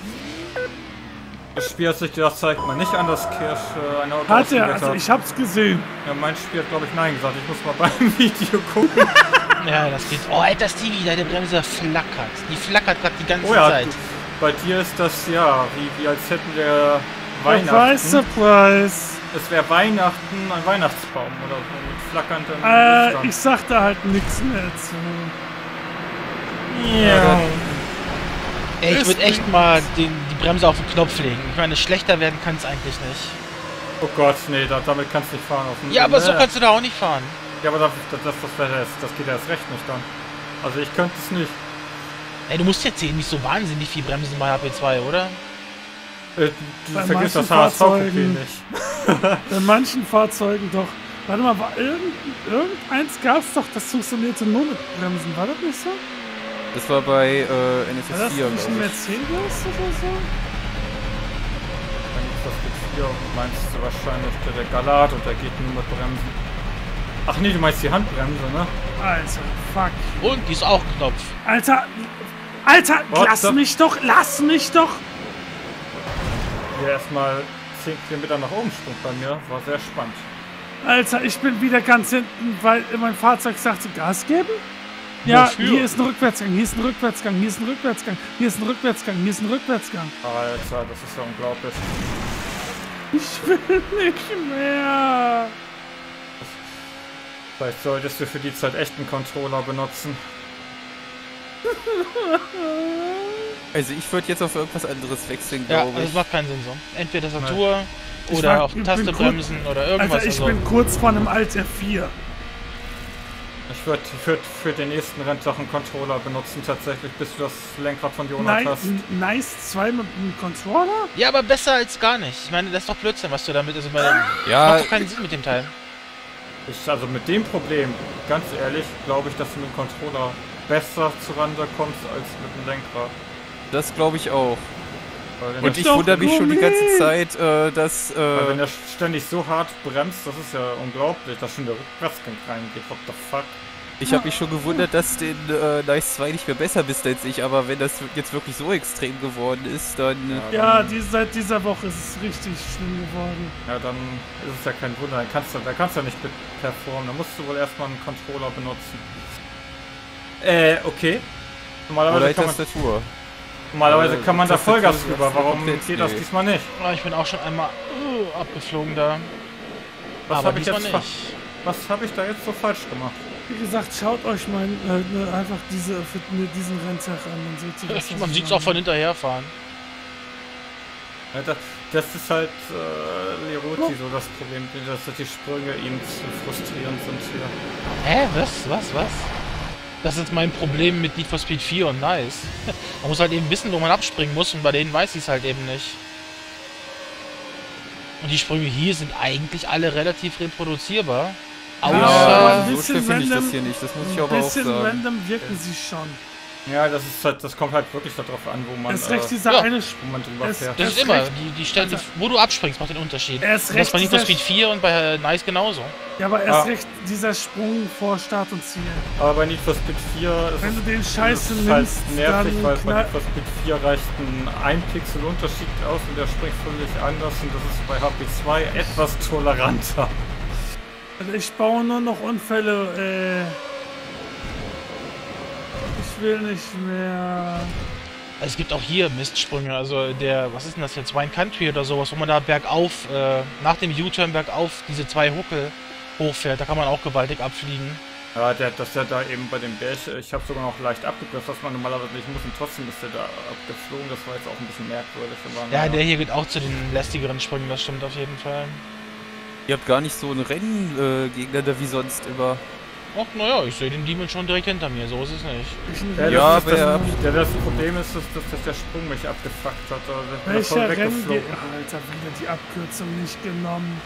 B: Das Spiel hat sich das zeigt man nicht an, das Kirsch eine Auto
A: Hat er,
B: ausgewählt
A: also
B: hat.
A: ich hab's gesehen.
B: Ja, mein Spiel hat glaube ich nein gesagt. Ich muss mal beim Video gucken.
C: Ja, das geht. Oh, Alter, Stevie, deine Bremse flackert. Die flackert gerade die ganze
B: Oh ja,
C: Zeit.
B: bei dir ist das ja wie als hätten wir
A: Surprise,
B: Weihnachten.
A: surprise.
B: es wäre Weihnachten, ein Weihnachtsbaum oder so mit flackernden
A: Ich
B: Lichtern.
A: sag da halt nichts mehr zu.
B: Ja.
C: Ey, ich würde echt mal die Bremse auf den Knopf legen. Ich meine, schlechter werden kann es eigentlich nicht.
B: Oh Gott, nee, damit kannst du nicht fahren.
C: Ja, aber so kannst du da auch nicht fahren.
B: Ja, aber das geht erst recht nicht dann. Also ich könnte es nicht.
C: Ey, du musst jetzt hier nicht so wahnsinnig viel bremsen bei HP2, oder?
B: Du
A: Bei
B: vergisst das
A: manchen
B: HSV-Coupé
A: Fahrzeugen-
B: nicht.
A: Bei manchen Fahrzeugen doch. Warte mal, war irgendeins gab es doch, das funktionierte nur mit Bremsen, war das nicht so?
D: Das war bei
A: War das
D: NSS 4,
A: nicht ein
D: glaube ich.
A: Mercedes oder so?
B: Dann gibt's das mit 4, meinst du wahrscheinlich der Galat und der geht nur mit Bremsen. Ach nee, du meinst die Handbremse, ne?
A: Alter, fuck.
C: Und die ist auch Knopf.
A: Alter,
B: What
A: lass
B: the-
A: mich doch!
B: Hier erstmal 10 Kilometer nach oben sprung bei mir, war sehr spannend.
A: Alter, ich bin wieder ganz hinten, weil mein Fahrzeug sagte, Gas geben? Ja,
C: Wofür?
A: hier ist ein Rückwärtsgang, hier ist ein Rückwärtsgang, hier ist ein Rückwärtsgang, hier ist ein Rückwärtsgang, hier ist ein Rückwärtsgang.
B: Alter, das ist ja unglaublich.
A: Ich will nicht mehr.
B: Vielleicht solltest du für die Zeit echt einen Controller benutzen.
D: Also ich würde jetzt auf irgendwas anderes wechseln,
C: Ja,
D: glaube
C: also
D: ich.
C: das macht keinen Sinn so. Entweder Tastatur
A: Ich
C: oder
A: war-
C: auf
A: ich
C: Taste
A: bin
C: bremsen oder irgendwas.
A: Alter, ich
C: also.
A: bin kurz vor einem Alt F4.
B: Ich würde für den nächsten Renntag einen Controller benutzen, tatsächlich, bis du das Lenkrad von Jonas hast.
A: Nice 2 mit einem Controller?
C: Ja, aber besser als gar nicht. Ich meine, das ist doch Blödsinn, was du damit. Also,
D: Ja,
C: macht doch keinen Sinn mit dem Teil.
B: Also mit dem Problem, ganz ehrlich, glaube ich, dass du mit dem Controller besser zurande kommst als mit dem Lenkrad.
D: das glaube ich auch.
B: Weil wenn
D: Und
B: der-
D: ich
A: doch
D: wundere mich schon die ganze
A: Gummi.
D: Zeit, dass...
B: weil wenn er ständig so hart bremst, das ist ja unglaublich, dass schon der Rückwärtsgang reingeht. What the fuck?
D: Ich habe mich schon gewundert, dass den Nice 2 nicht mehr besser bist als ich, aber wenn das jetzt wirklich so extrem geworden ist, dann...
A: Ja, seit dieser Woche ist es richtig schlimm geworden.
B: Ja, dann ist es ja kein Wunder. Da kannst du ja nicht performen. Da musst du wohl erstmal einen Controller benutzen. Okay.
D: Oder
B: Normalerweise
D: die
B: kann man,
D: Tastatur.
B: normalerweise kann man da
D: Tastatur
B: Vollgas
D: ist
B: rüber. Warum
D: komplett
B: geht das
D: nee.
B: diesmal nicht?
C: Ja, ich bin auch schon einmal abgeflogen da.
B: Was
C: aber
B: habe ich
C: diesmal
B: jetzt
C: nicht.
B: Was habe ich da jetzt so falsch gemacht?
A: Wie gesagt, schaut euch mal einfach diesen Renntag an, dann seht ihr das.
C: Man sieht es auch von hinterher fahren.
B: Ja, das ist halt Lerotti so das Problem, dass die Sprünge ihm zu frustrierend sind hier.
C: Hä? Was? Das ist mein Problem mit Need for Speed 4 und Nice. Man muss halt eben wissen, wo man abspringen muss und bei denen weiß ich es halt eben nicht. Und die Sprünge hier sind eigentlich alle relativ reproduzierbar.
A: aber
C: Außer...
A: ein
D: so
A: bisschen
D: schlimm finde ich das
A: random-
D: hier nicht, das muss ich
A: Ein
D: aber auch
A: bisschen
D: sagen.
A: random wirken sie schon.
B: Ja, das kommt halt wirklich darauf an, wo man,
A: Erst recht dieser
C: ja.
A: eine
B: wo man drüber
A: es-
B: fährt.
C: Das ist
A: erst
C: immer,
A: recht-
C: die Stelle, wo du abspringst, macht den Unterschied.
A: Erst
C: Und das
A: recht
C: bei Need for
A: dieser-
C: Speed 4 und bei Nice genauso.
A: Ja, aber erst
B: Ja.
A: recht dieser Sprung vor Start und Ziel.
B: Aber bei Need for Speed 4 ist
A: Wenn du den
B: es
A: Scheiße
B: ist halt
A: nimmst,
B: nervig, weil
A: dann
B: bei Need for Speed 4 reicht ein Pixel Unterschied aus und der springt völlig anders und das ist bei HP2 etwas toleranter.
A: Also ich baue nur noch Unfälle, Ich will nicht mehr.
C: Es gibt auch hier Mistsprünge, also was ist denn das jetzt, Wine Country oder sowas, wo man da bergauf, nach dem U-Turn bergauf diese 2 Huckel hochfährt, da kann man auch gewaltig abfliegen.
B: Ja, dass der da eben bei dem Berg, ich habe sogar noch leicht abgebremst, was man normalerweise nicht muss und trotzdem ist der da abgeflogen, das war jetzt auch ein bisschen merkwürdig. Aber
C: Ja,
B: naja.
C: der hier geht auch zu den lästigeren Sprüngen, das stimmt auf jeden Fall.
D: Ihr habt gar nicht so ein Rennen gegeneinander wie sonst immer.
C: Ach, naja, ich sehe den Demon schon direkt hinter mir, so ist es nicht.
D: Ja,
B: Das Problem ist, dass der Sprung mich abgefuckt hat. Also ich bin da voll
A: Welcher Rennen geht.
B: weggeflogen.
A: Alter, wieder die Abkürzung nicht genommen.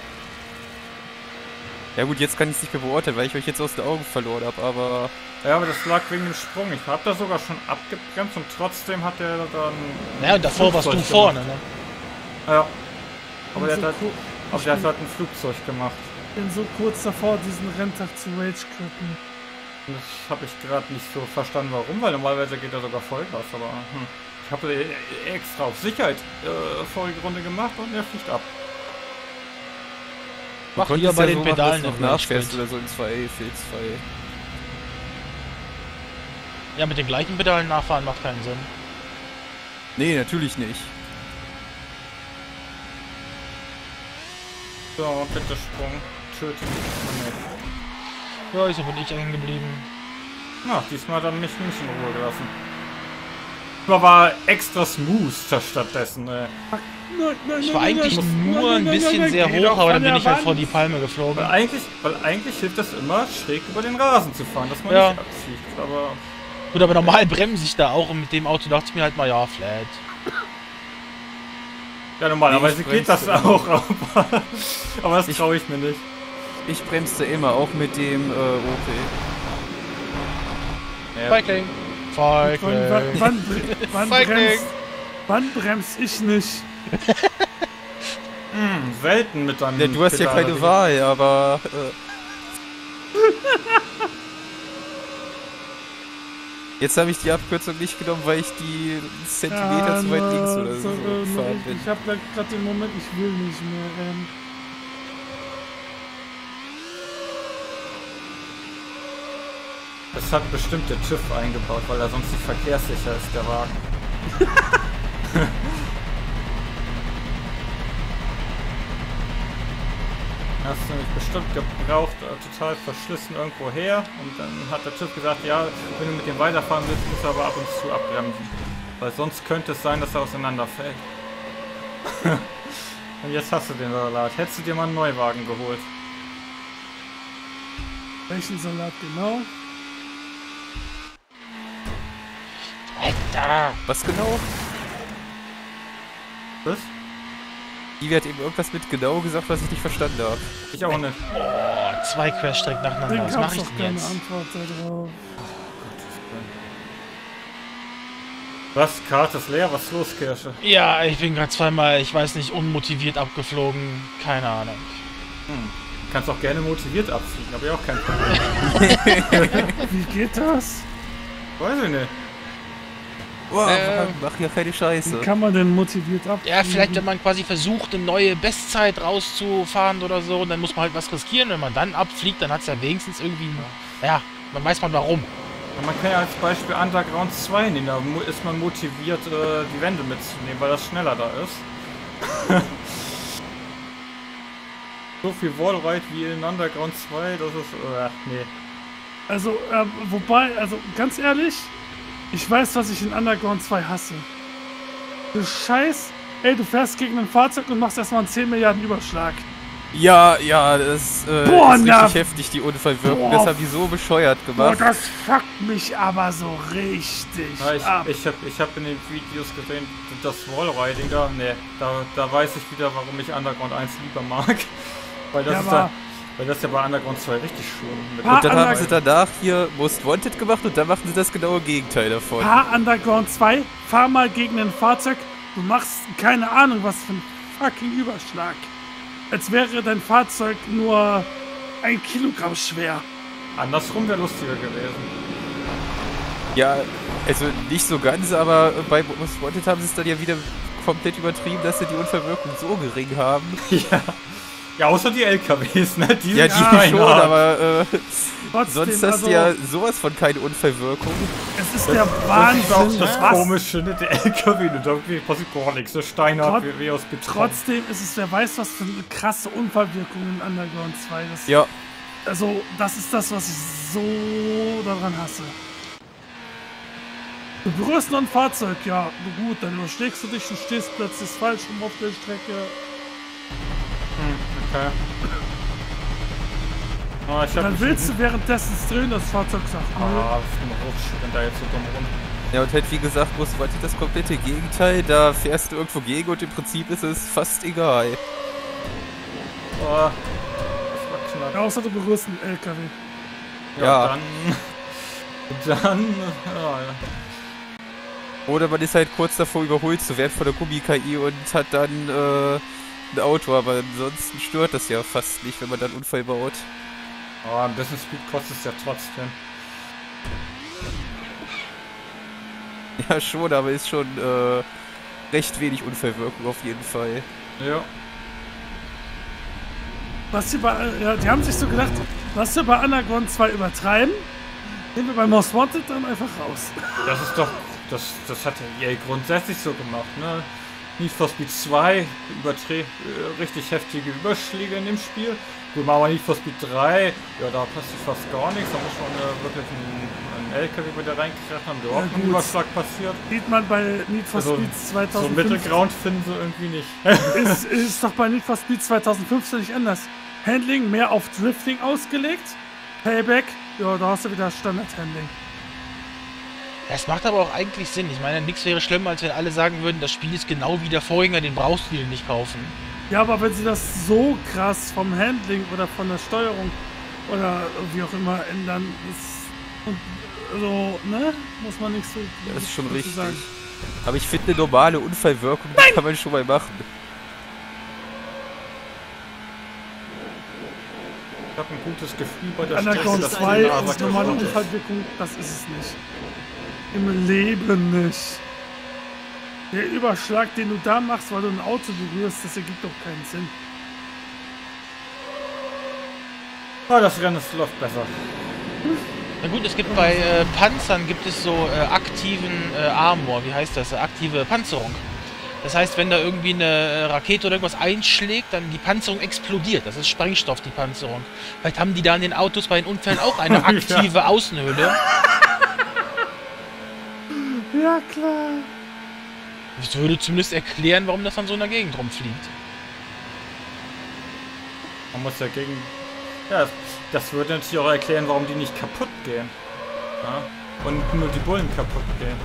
D: Ja gut, jetzt kann ich es nicht mehr beurteilen, weil ich euch jetzt aus den Augen verloren habe, aber...
B: Ja, aber das lag wegen dem Sprung. Ich habe da sogar schon abgebremst und trotzdem hat er dann...
C: Naja, und davor warst du
B: Flugzeug
C: vorne,
B: gemacht.
C: ne?
B: Ja. Aber der
A: so
B: hat
A: cool.
B: halt ein Flugzeug gemacht.
A: Ich bin so kurz davor, diesen Renntag zu rage-quitten.
B: Und das habe ich gerade nicht so verstanden, warum, weil normalerweise geht er sogar Vollgas, aber ich habe extra auf Sicherheit vorige Runde gemacht und er fliegt ab.
C: Mach
D: konntest
C: lieber bei den
D: so machen, dass
C: Pedalen
D: du noch
C: im
D: nachfährst
C: Rage-Quit.
D: oder so in 2 Filz 2.
C: Ja, mit den gleichen Pedalen nachfahren macht keinen Sinn.
D: Nee, natürlich nicht.
B: So, bitte Sprung. Töte mich nicht.
C: Ja, ist aber nicht hängen geblieben.
B: Na, diesmal hat er mich nicht in Ruhe gelassen. Aber war extra smooth stattdessen.
C: Ich war eigentlich nur ein bisschen sehr hoch, aber dann bin ich halt vor die Palme geflogen.
B: Weil eigentlich hilft das immer, schräg über den Rasen zu fahren, dass man
C: Ja.
B: nicht abfliegt. Aber
C: Gut, aber normal bremse ich da auch und mit dem Auto dachte ich mir halt mal, ja, flat.
B: ja, normalerweise
D: Nee, ich
B: geht das
D: bremse
B: auch. Aber das traue ich mir nicht.
D: Ich bremste immer, auch mit dem Opel.
B: Ja,
C: Cycling. Cycling.
A: Wann bremst ich nicht?
B: selten mit einem
D: Ja, du hast ja
B: Pedal
D: keine
B: oder
D: Wahl, aber... Jetzt habe ich die Abkürzung nicht genommen, weil ich die Zentimeter zu weit links oder so gefahren bin.
A: Ich habe gerade den Moment, ich will nicht mehr.
B: Das hat bestimmt der TÜV eingebaut, weil er sonst nicht verkehrssicher ist, der Wagen. Hast du nämlich bestimmt gebraucht, total verschlissen irgendwo her. Und dann hat der TÜV gesagt, ja, wenn du mit dem weiterfahren willst, musst du aber ab und zu abbremsen. Weil sonst könnte es sein, dass er auseinanderfällt. Und jetzt hast du den Salat. Hättest du dir mal einen Neuwagen geholt?
A: Welchen Salat genau?
C: Alter.
D: Was genau?
B: Was?
D: Ivy hat eben irgendwas mit genau gesagt, was ich nicht verstanden habe.
B: Ich auch nicht.
C: Oh, 2 Querstrecken nacheinander.
A: Den
C: Was mache
A: gab's
C: ich
A: doch
C: denn
A: keine
C: jetzt?
A: Antwort darauf.
B: Was? Karte ist leer? Was ist los, Kirsche?
C: Ja, ich bin gerade zweimal, ich weiß nicht, unmotiviert abgeflogen. Keine Ahnung.
B: Du kannst auch gerne motiviert abfliegen, aber ja auch kein Problem.
A: Wie geht das?
B: Weiß ich nicht.
D: Boah, mach ja keine Scheiße.
A: Wie kann man denn motiviert ab?
C: Ja, vielleicht wenn man quasi versucht, eine neue Bestzeit rauszufahren oder so, und dann muss man halt was riskieren. Wenn man dann abfliegt, dann hat es ja wenigstens irgendwie, ja, man weiß man warum.
B: Ja, man kann ja als Beispiel Underground 2 nehmen, da ist man motiviert, die Wände mitzunehmen, weil das schneller da ist. So viel Wallride wie in Underground 2, das ist, nee.
A: Also, wobei, also ganz ehrlich, ich weiß, was ich in Underground 2 hasse. Du Scheiß, ey, du fährst gegen ein Fahrzeug und machst erstmal einen 10 Milliarden Überschlag.
D: Ja, das
A: Boah,
D: ist
A: na.
D: richtig heftig, die Unfallwirkung.
A: Boah.
D: Das haben die so bescheuert
A: Boah,
D: gemacht.
A: das fuckt mich aber so richtig
B: Ja,
A: ab.
B: ich hab in den Videos gesehen, das Wallriding da, nee, da weiß ich wieder, warum ich Underground 1 lieber mag. Weil das
A: Ja,
B: ist
A: aber-
B: weil das ja bei Underground 2 richtig schön mit
A: Ah,
D: Und dann haben
A: Underground-
D: sie danach hier Most Wanted gemacht und dann machen sie das genaue Gegenteil davon.
A: Fahr Underground 2, fahr mal gegen ein Fahrzeug, du machst keine Ahnung, was für ein fucking Überschlag. Als wäre dein Fahrzeug nur 1 Kilogramm schwer.
B: Andersrum wäre lustiger gewesen.
D: Ja, also nicht so ganz, aber bei Most Wanted haben sie es dann ja wieder komplett übertrieben, dass sie die Unfallwirkung so gering haben.
B: Ja, außer die LKWs, ne? Die
D: Ja,
B: sind
D: die
B: klein,
D: schon,
B: ja.
D: aber
A: Trotzdem,
D: sonst hast
A: also,
D: du ja sowas von keine Unfallwirkung.
A: es ist der
B: Das ist auch
A: Wahnsinn.
B: das
A: was?
B: Komische, ne? Der LKW, da passiert gar nichts. Der Steinert wie aus Beton.
A: Trotzdem ist es, wer weiß, was für eine krasse Unfallwirkung in Underground 2 ist.
D: Ja,
A: Also, das ist das, was ich so daran hasse. Du berührst noch ein Fahrzeug, ja, gut, dann überschlägst du dich und stehst plötzlich falsch rum auf der Strecke.
B: Okay. Oh, ich hab
A: Dann
B: mich-
A: willst du währenddessen drehen, das Fahrzeug sagt, nö.
B: Ah, ich bin rutsch, wenn da jetzt so dumm rum.
D: ja, und halt wie gesagt, Most Wanted das komplette Gegenteil. Da fährst du irgendwo gegen und im Prinzip ist es fast egal.
B: Oh, das war knapp.
A: Ja, außer du berührst einen LKW.
D: Ja.
B: Dann, ja.
D: Oder man ist halt kurz davor überholt zu werden von der Gummi-KI und hat dann ein Auto, aber ansonsten stört das ja fast nicht, wenn man dann einen Unfall baut.
B: Oh, ein bisschen Speed kostet es ja trotzdem.
D: Ja, schon, aber ist schon recht wenig Unfallwirkung auf jeden Fall.
B: Ja.
A: Was sie bei, ja, die haben sich so gedacht, was wir bei Underground 2 übertreiben, nehmen wir bei Most Wanted dann einfach raus.
B: Das ist doch, das hat ja EA grundsätzlich so gemacht, ne? Need for Speed 2 richtig heftige Überschläge in dem Spiel. Gut, machen wir Need for Speed 3, ja, da passiert fast gar nichts. Da muss man wirklich einen LKW wieder reingekracht haben, der überhaupt ein Überschlag passiert.
A: Sieht man bei Need for Speed 2005.
B: So Mittelground finden sie irgendwie nicht.
A: ist doch bei Need for Speed 2015 nicht anders. Handling mehr auf Drifting ausgelegt. Payback, ja, da hast du wieder Standard-Handling.
C: Es macht aber auch eigentlich Sinn. Ich meine, nichts wäre schlimmer, als wenn alle sagen würden, das Spiel ist genau wie der Vorgänger, den brauchst du dir nicht kaufen.
A: Ja, aber wenn sie das so krass vom Handling oder von der Steuerung oder wie auch immer ändern, ist so, ne? Muss man nicht so...
D: Das ist schon richtig.
A: Sagen.
D: Aber ich finde, eine normale Unfallwirkung, die kann man schon mal machen.
B: Ich habe ein gutes Gefühl bei der
A: Underground
B: Strecke,
A: 2 und normale Unfallwirkung, das ist es nicht. Im Leben nicht. Der Überschlag, den du da machst, weil du ein Auto berührst, das ergibt doch keinen Sinn.
B: Ah, das Rennen läuft besser.
C: Na gut, es gibt bei Panzern gibt es so aktiven Armor, wie heißt das? Aktive Panzerung. Das heißt, wenn da irgendwie eine Rakete oder irgendwas einschlägt, dann die Panzerung explodiert. Das ist Sprengstoff, die Panzerung. Vielleicht haben die da in den Autos bei den Unfällen auch eine aktive Außenhülle.
A: Ja, klar.
C: Das würde zumindest erklären, warum das an so einer Gegend rumfliegt.
B: Man muss ja gegen... Ja, das würde natürlich auch erklären, warum die nicht kaputt gehen. Ja? Und nur die Bullen kaputt gehen.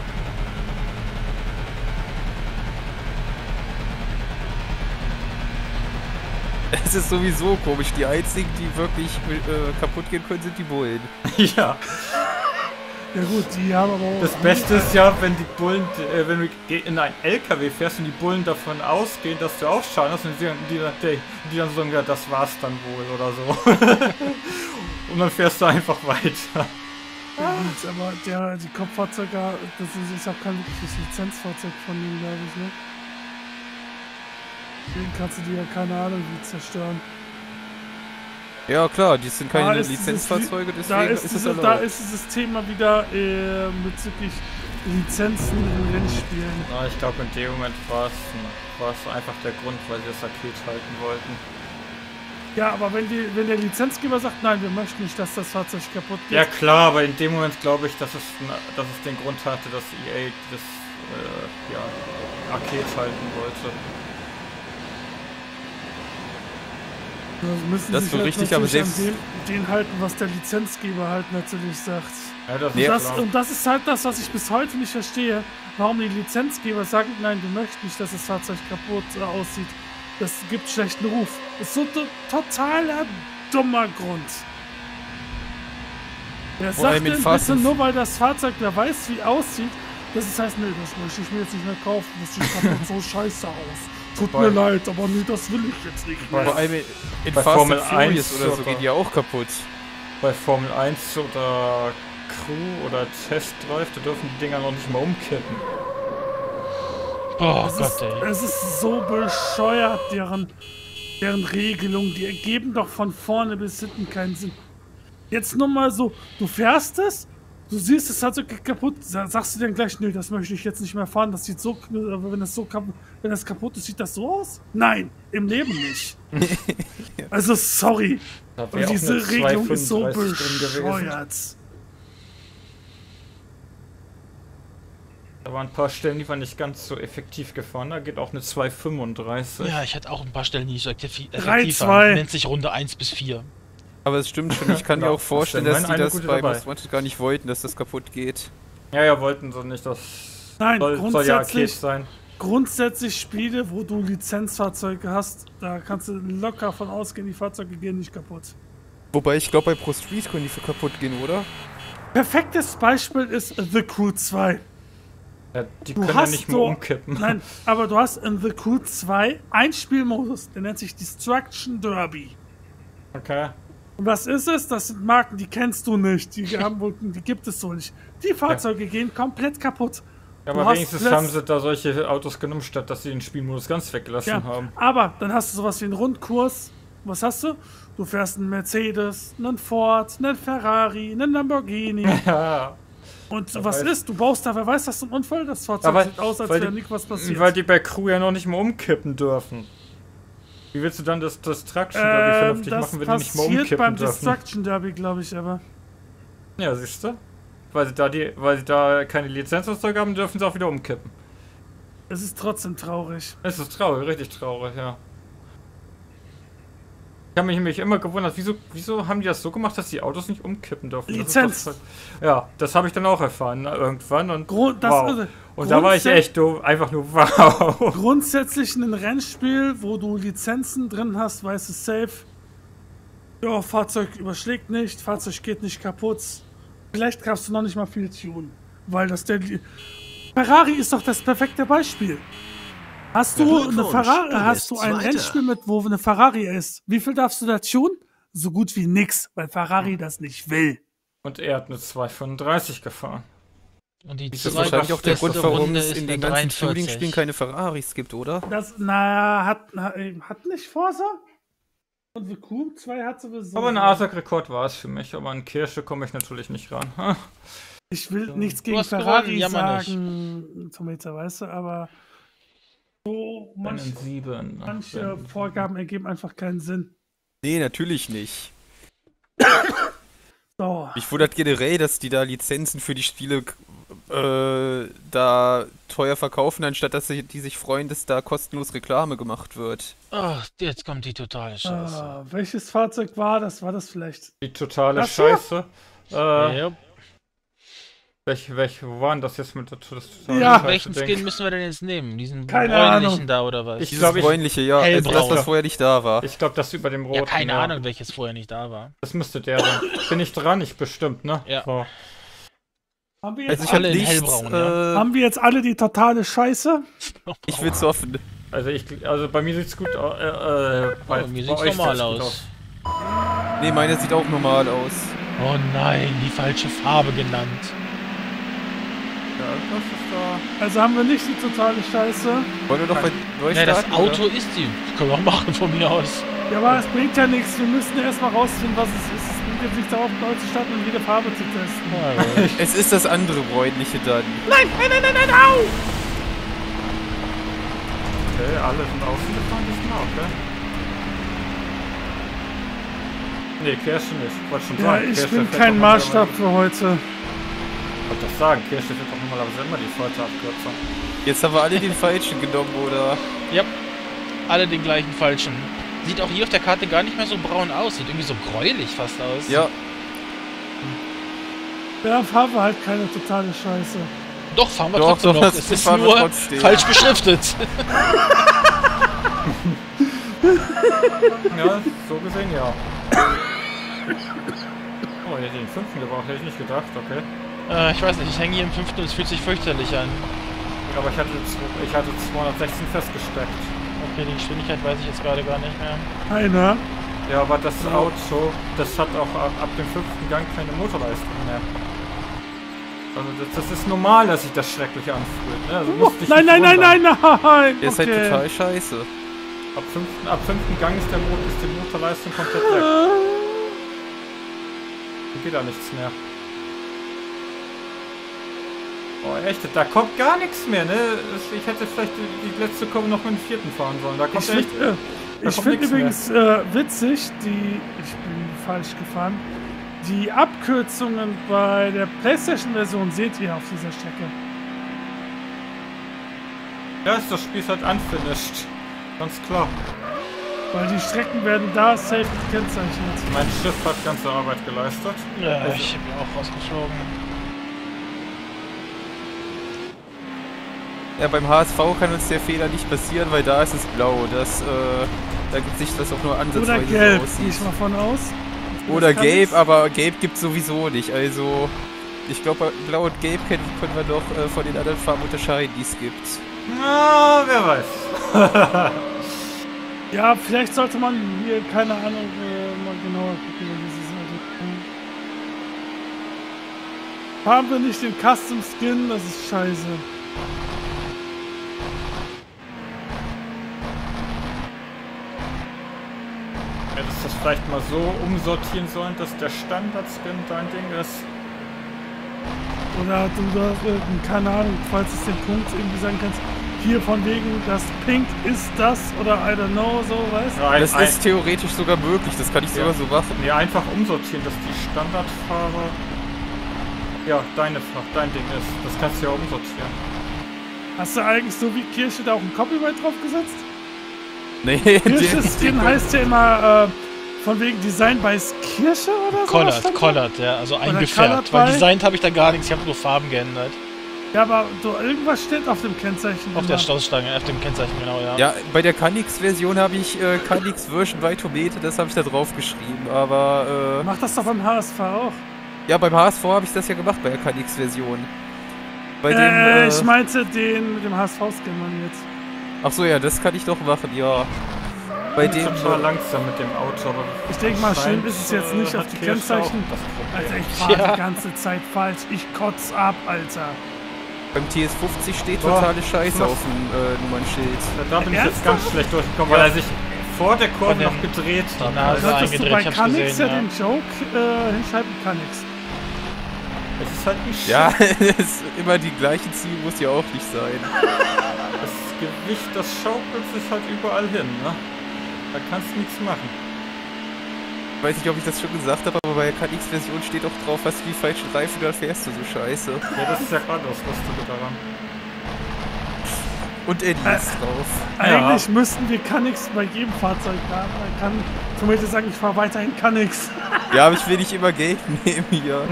D: Es ist sowieso komisch. Die einzigen, die wirklich kaputt gehen können, sind die Bullen.
B: Ja.
A: Ja gut, die haben aber auch...
B: Das Beste ist ja, wenn die Bullen, wenn du in einen LKW fährst und die Bullen davon ausgehen, dass du auch Schaden hast und die dann sagen, ja, das war's dann wohl oder so. Und dann fährst du einfach weiter.
A: Ja, gut, aber die Kopffahrzeuge, das ist auch kein wirkliches Lizenzfahrzeug von denen, glaube ich, ne? Deswegen kannst du die ja keine Ahnung wie zerstören.
D: Ja klar, die sind keine Lizenzfahrzeuge, deswegen ist es erlaubt.
A: Da ist dieses Thema wieder bezüglich Lizenzen in Rennspielen.
B: Na, ich glaube in dem Moment war es einfach der Grund, weil sie das Paket halten wollten.
A: Ja, aber wenn der Lizenzgeber sagt, nein, wir möchten nicht, dass das Fahrzeug kaputt geht.
B: Ja klar, aber in dem Moment glaube ich, dass es den Grund hatte, dass EA das Paket halten wollte.
A: Müssen
D: das ist so
A: halt
D: richtig, aber selbst
A: an den halten, was der Lizenzgeber halt natürlich sagt.
B: Ja,
A: und das ist halt das, was ich bis heute nicht verstehe, warum die Lizenzgeber sagen, nein, wir möchten nicht, dass das Fahrzeug kaputt aussieht. Das gibt schlechten Ruf. Das ist so totaler dummer Grund. Der sagt denn bitte nur, weil das Fahrzeug, wer weiß, wie aussieht, das heißt, nee, das möchte ich mir jetzt nicht mehr kaufen, das sieht kaputt so scheiße aus. Tut mir leid, aber nee, das will ich jetzt nicht mehr.
D: Vor allem in
B: bei
D: Fast
B: Formel
D: and Furious
B: 1
D: oder so gehen die auch kaputt.
B: Bei Formel 1 oder Crew oder Testdrive, da dürfen die Dinger noch nicht mal umkippen.
C: Oh Gott, ey.
A: Es ist so bescheuert, deren Regelung. Die ergeben doch von vorne bis hinten keinen Sinn. Jetzt nur mal so, du fährst es, du siehst, es hat so kaputt, sagst du dann gleich, nö, das möchte ich jetzt nicht mehr fahren, das sieht so, wenn das kaputt ist, sieht das so aus? Nein, im Leben nicht. Also, sorry. Und diese Regelung ist so bescheuert.
B: Da waren ein paar Stellen, die waren nicht ganz so effektiv gefahren, da geht auch eine 2,35.
C: Ja, ich hatte auch ein paar Stellen, die nicht so effektiv
A: 3-2.
C: waren. Nennt sich Runde 1 bis 4.
D: Aber es stimmt schon, ich kann mir auch vorstellen, dass die das bei Most Wanted gar nicht wollten, dass das kaputt geht.
B: Ja, wollten sie nicht, das
A: Nein,
B: soll ja Arcade sein.
A: Grundsätzlich Spiele, wo du Lizenzfahrzeuge hast, da kannst du locker von ausgehen, die Fahrzeuge gehen nicht kaputt.
D: Wobei, ich glaube, bei Pro Street können die kaputt gehen, oder?
A: Perfektes Beispiel ist The Crew 2.
B: Ja, die können ja nicht mehr umkippen.
A: Nein, aber du hast in The Crew 2 einen Spielmodus, der nennt sich Destruction Derby.
B: Okay.
A: Und was ist es? Das sind Marken, die kennst du nicht. Die gibt es so nicht. Die Fahrzeuge gehen komplett kaputt.
B: Ja, aber wenigstens haben sie da solche Autos genommen, statt dass sie den Spielmodus ganz weggelassen haben.
A: Aber dann hast du sowas wie einen Rundkurs. Was hast du? Du fährst einen Mercedes, einen Ford, einen Ferrari, einen Lamborghini.
B: Ja.
A: Und
B: Wer
A: was
B: weiß.
A: ist? Du baust da, wer weiß, das ist ein Unfall? Das Fahrzeug
B: Aber
A: sieht aus, als
B: weil
A: wäre
B: die-
A: nichts was passiert.
B: Weil die bei Crew ja noch nicht mal umkippen dürfen. Wie willst du dann das Traction Derby vernünftig
A: das
B: machen, wenn die nicht mal
A: passiert
B: umkippen
A: beim
B: dürfen?
A: Destruction Derby, glaube ich, aber.
B: Ja, siehst du? Weil sie da keine Lizenz haben, dürfen sie auch wieder umkippen.
A: Es ist trotzdem traurig.
B: Es ist traurig, richtig traurig, ja. Ich habe mich nämlich immer gewundert, wieso haben die das so gemacht, dass die Autos nicht umkippen dürfen? Das ist
A: Lizenz.
B: doch- Ja, das habe ich dann auch erfahren irgendwann und wow. Und da war ich
A: grundsä-
B: echt einfach nur wow.
A: Grundsätzlich in einem Rennspiel, wo du Lizenzen drin hast, weißt du safe. Ja, Fahrzeug überschlägt nicht, Fahrzeug geht nicht kaputt. Vielleicht kannst du noch nicht mal viel tun. Weil das der. Ferrari ist doch das perfekte Beispiel. Hast du eine
E: Glückwunsch,
A: Ferrari,
E: du
A: hast
E: bist
A: du ein
E: Zweiter.
A: Rennspiel mit, wo eine Ferrari ist? Wie viel darfst du da tun? So gut wie nix, weil Ferrari das nicht will.
B: Und er hat eine 235 gefahren.
C: Und die
B: Das ist
D: Das ist wahrscheinlich auch der
C: zweitbeste
D: Grund, warum
C: Runde
D: es
C: ist
D: in
C: eine
D: den ganzen
C: 43.
D: Shooting-Spielen keine Ferraris gibt, oder?
A: Das, naja, hat nicht Forza? Und The Crew 2 hat sowieso.
B: Aber ein ASAC-Rekord war es für mich, aber an Kirsche komme ich natürlich nicht ran. Ha.
A: Ich will nichts gegen
C: hast
A: Ferrari
C: gewonnen, jammer nicht.
A: sagen, Tomater, weißt du, aber so
B: Einen 7.
A: manche Vorgaben ergeben einfach keinen Sinn.
D: Nee, natürlich nicht.
A: So,
D: Mich wundert generell, dass die da Lizenzen für die Spiele da teuer verkaufen, anstatt dass die sich freuen, dass da kostenlos Reklame gemacht wird.
C: Ach, jetzt kommt die totale Scheiße.
A: welches Fahrzeug war das? War das vielleicht?
B: Die totale
A: Ach so.
B: Scheiße.
C: Ja.
B: Wo war denn das jetzt mit der totale
A: Ja.
B: Scheiße?
C: Welchen
B: Ding?
C: Skin müssen wir denn jetzt nehmen? Diesen
A: Keine
C: bräunlichen
A: Ahnung.
C: da oder was?
B: Ich
D: Dieses
B: glaub,
D: bräunliche, ja, also das,
C: Hellbraun.
D: was vorher nicht da war.
B: Ich glaube, das über dem roten.
C: ja, keine Ahnung, welches vorher nicht da war.
B: Das müsste der sein. Bin ich dran? Ich bestimmt, ne?
C: Ja.
B: So.
A: Haben wir
D: Also
A: jetzt,
D: ich habe
C: alle in
D: nichts,
C: hellbraun, ja.
A: haben wir jetzt alle die totale Scheiße?
D: ich will's hoffen.
B: Also bei mir sieht's gut aus.
C: Oh, mir sieht's
B: euch
C: normal
B: sieht's gut
C: aus.
D: Nee, meine sieht auch normal aus.
C: Oh nein, die falsche Farbe genannt.
B: Ja, was ist da?
A: Also haben wir nicht die totale Scheiße.
D: Wollen wir doch bei neu
C: Ja, das
D: starten,
C: Auto
D: oder?
C: ist die. Können wir auch machen von mir aus.
A: Ja, aber es bringt ja nichts. Wir müssen ja erstmal rausfinden, was es ist. Es bringt jetzt nichts darauf, neu zu starten und jede Farbe zu testen.
D: Es ist das andere bräunliche dann.
A: Nein, au!
B: Okay, alle sind ausgefahren diesmal, okay? Nee, Kirsche nicht. Wollte schon
A: Ja,
B: sagen.
A: ich
B: Kirsche
A: bin
B: fährt
A: kein
B: doch
A: Maßstab
B: normalerweise-
A: für heute.
B: Ich wollte das sagen, Kirsche wird doch normalerweise immer die Folterabkürzung.
D: Jetzt haben wir alle den falschen genommen, oder?
C: Ja, alle den gleichen falschen. Sieht auch hier auf der Karte gar nicht mehr so braun aus. Sieht irgendwie so gräulich fast aus.
D: Ja,
A: Ja, haben wir halt keine totale Scheiße.
C: Doch, fahren wir
D: Doch,
C: trotzdem
D: doch,
C: noch.
D: das
C: Es ist
D: fahren wir
C: nur
D: trotzdem.
C: falsch beschriftet.
B: Ja, so gesehen ja. Oh, ich hätte den 5. gebraucht, hätte ich nicht gedacht, okay.
C: Ich weiß nicht, ich hänge hier im 5. und es fühlt sich fürchterlich an.
B: Aber ich hatte 216 festgesteckt.
C: Okay, die Geschwindigkeit weiß ich jetzt gerade gar nicht mehr.
A: Einer.
B: Ja, aber das Auto, das hat auch ab dem 5. Gang keine Motorleistung mehr. Also das ist normal, dass sich das schrecklich anfühlt. Ne? Also musst dich
A: Nein,
B: nicht
A: nein, nein,
B: wundern.
A: nein, nein!
D: der ist halt total scheiße.
B: Ab 5. Gang ist die Motorleistung komplett weg. Da geht da nichts mehr. Oh echt, da kommt gar nichts mehr, ne? Ich hätte vielleicht die letzte Kurve noch mit dem 4. fahren sollen. Da kommt
A: Ich
B: echt...
A: finde
B: kommt
A: find
B: nix
A: übrigens witzig, ich bin falsch gefahren, die Abkürzungen bei der PlayStation-Version seht ihr auf dieser Strecke.
B: Ja, ist das Spiel ist halt unfinished. Ganz klar.
A: Weil die Strecken werden da safe gekennzeichnet.
B: Mein Schiff hat ganze Arbeit geleistet.
C: Ja, ich bin auch rausgeflogen.
D: Ja, beim HSV kann uns der Fehler nicht passieren, weil da ist es blau. Da gibt sich das auch nur ansatzweise
A: Oder gelb,
D: so
A: gehe ich
D: aussieht.
A: mal von aus.
D: Oder
A: Das kann
D: gelb,
A: nichts.
D: aber gelb gibt sowieso nicht. Also, ich glaube, blau und gelb können wir doch von den anderen Farben unterscheiden, die es gibt.
B: Na, wer weiß.
A: Ja, vielleicht sollte man hier, keine Ahnung, mal genauer gucken, wie diese Seite. Haben wir nicht den Custom Skin? Das ist scheiße.
B: Hättest du das vielleicht mal so umsortieren sollen, dass der Standard-Skin dein Ding ist?
A: Oder keine Ahnung, falls es den Punkt irgendwie sagen kannst, hier von wegen, das Pink ist das oder I don't know, so, weißt du?
B: Ja,
D: Das ist theoretisch sogar möglich, das kann ich sogar so machen.
B: Nee, einfach umsortieren, dass die Standardfahrer ja dein Ding ist. Das kannst du ja umsortieren.
A: Hast du eigentlich so wie Kirche da auch ein Copyright drauf gesetzt?
D: Nee,
A: Kirche-Skin heißt ja immer von wegen Design by Kirche oder so?
C: Colored, ja, also eingefärbt. Weil designt habe ich da gar nichts, ich habe nur Farben geändert.
A: Ja, aber irgendwas steht auf dem Kennzeichen.
C: Auf der Stoßstange, auf dem Kennzeichen, genau, ja.
D: Ja, bei der Canix-Version habe ich Canix Version Vitomete, das habe ich da drauf geschrieben, aber
A: Mach das doch beim HSV auch.
D: ja, beim HSV habe ich das ja gemacht bei der Canix-Version. Bei dem,
A: Ich meinte den mit dem HSV-Skin, Mann, jetzt.
D: ach so, ja, das kann ich doch machen, ja. Bei dem
B: total langsam mit dem Auto, aber
A: Ich denke mal, schön ist es jetzt nicht auf die Kennzeichen. Alter, ich fahre die ganze Zeit falsch. Ich kotz ab, Alter.
D: beim TS50 steht totale Scheiße auf dem Nummernschild.
B: Da bin ich jetzt ganz schlecht durchgekommen, weil er sich vor der Kurve noch gedreht hat.
C: Nase
A: Solltest du bei
C: ich hab's
A: Canix
C: gesehen,
A: ja den Joke hinschalten, Canix.
B: Es ist halt nicht
D: Ja, immer die gleichen Ziele muss ja auch nicht sein.
B: Das Gewicht, das schaukelt sich halt überall hin, ne? Da kannst du nichts machen.
D: Ich weiß nicht, ob ich das schon gesagt habe, aber bei der KX-Version steht auch drauf, hast du die falschen Reifen, dann fährst du so scheiße.
B: Ja, das ist ja gerade das Lustige daran.
D: Und Eddie ist drauf.
A: Eigentlich müssten wir Canix bei jedem Fahrzeug haben. Man kann zum Beispiel sagen, ich fahre weiterhin Canix.
D: Ja, aber ich will nicht immer Geld nehmen hier.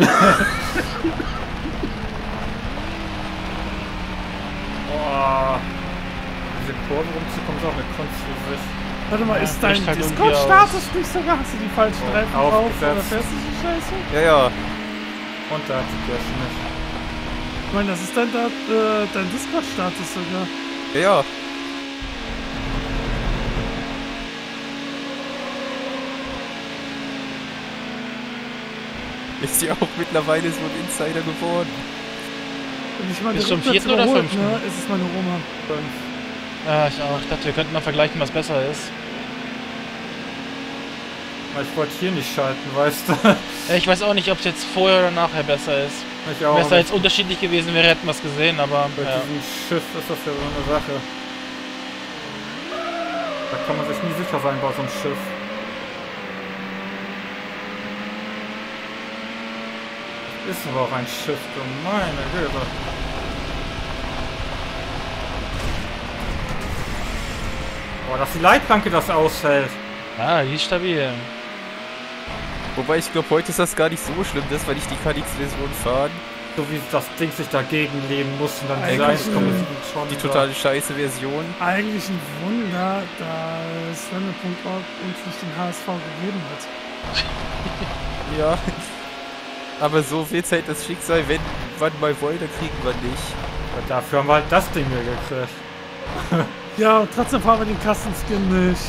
B: Boah. Diese Kurven rumzukommen ist auch eine Kunst für sich.
A: Warte mal, ist dein
C: bricht halt irgendwie
A: Discord-Status nicht sogar? Hast du die falschen Reifen drauf
B: aufgesetzt.
A: oder fährst du so scheiße?
D: Ja, ja.
B: Und da hat die Kirche nicht.
A: Ich meine, das ist dein Discord-Status sogar.
D: Ja, ja. Ist ja auch mittlerweile so ein Insider geworden.
A: Und ich meine,
C: Bis zum
A: rückwärts
C: 4. oder
A: überholt,
C: 5.?
A: ne? Ist es meine Oma.
C: Ja, ich auch. Ich dachte, wir könnten mal vergleichen, was besser ist.
B: Ich wollte hier nicht schalten, weißt du?
C: Ja, ich weiß auch nicht, ob es jetzt vorher oder nachher besser ist.
B: Ich auch
C: Wenn es da
B: nicht.
C: jetzt unterschiedlich gewesen wäre, hätten wir es gesehen, aber
B: Bei
C: ja.
B: diesem Schiff ist das ja so eine Sache. Da kann man sich nie sicher sein bei so einem Schiff. Ist aber auch ein Schiff, du meine Güte. Boah, dass die Leitplanke das aushält.
C: Ja, die ist stabil.
D: Wobei ich glaube, heute ist das gar nicht so schlimm, dass wir nicht die KX-Version fahren.
B: So wie das Ding sich dagegen leben muss und dann diese
A: Eigentlich,
B: 1,7 schon.
D: Die totale scheiße Version.
A: Eigentlich ein Wunder, dass Random.org uns nicht den HSV gegeben hat.
D: Ja. Aber so wird's halt das Schicksal, wenn wir mal wollen, dann kriegen wir nicht.
B: Ja, dafür haben wir halt das Ding hier gekriegt.
A: Ja, und trotzdem fahren wir den Custom-Skin nicht.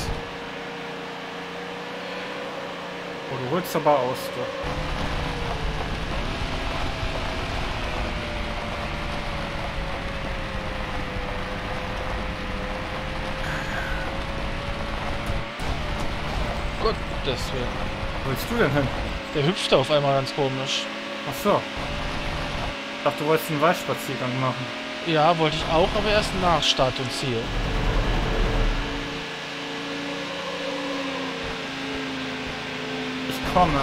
B: Oh, du holst aber aus, du.
C: Gottes Willen.
B: Wo willst du denn hin?
C: Der hüpfte auf einmal ganz komisch.
B: Ach so. Ich dachte, du wolltest einen Waldspaziergang machen.
C: Ja, wollte ich auch, aber erst nach Start und Ziel.
B: Ich komme.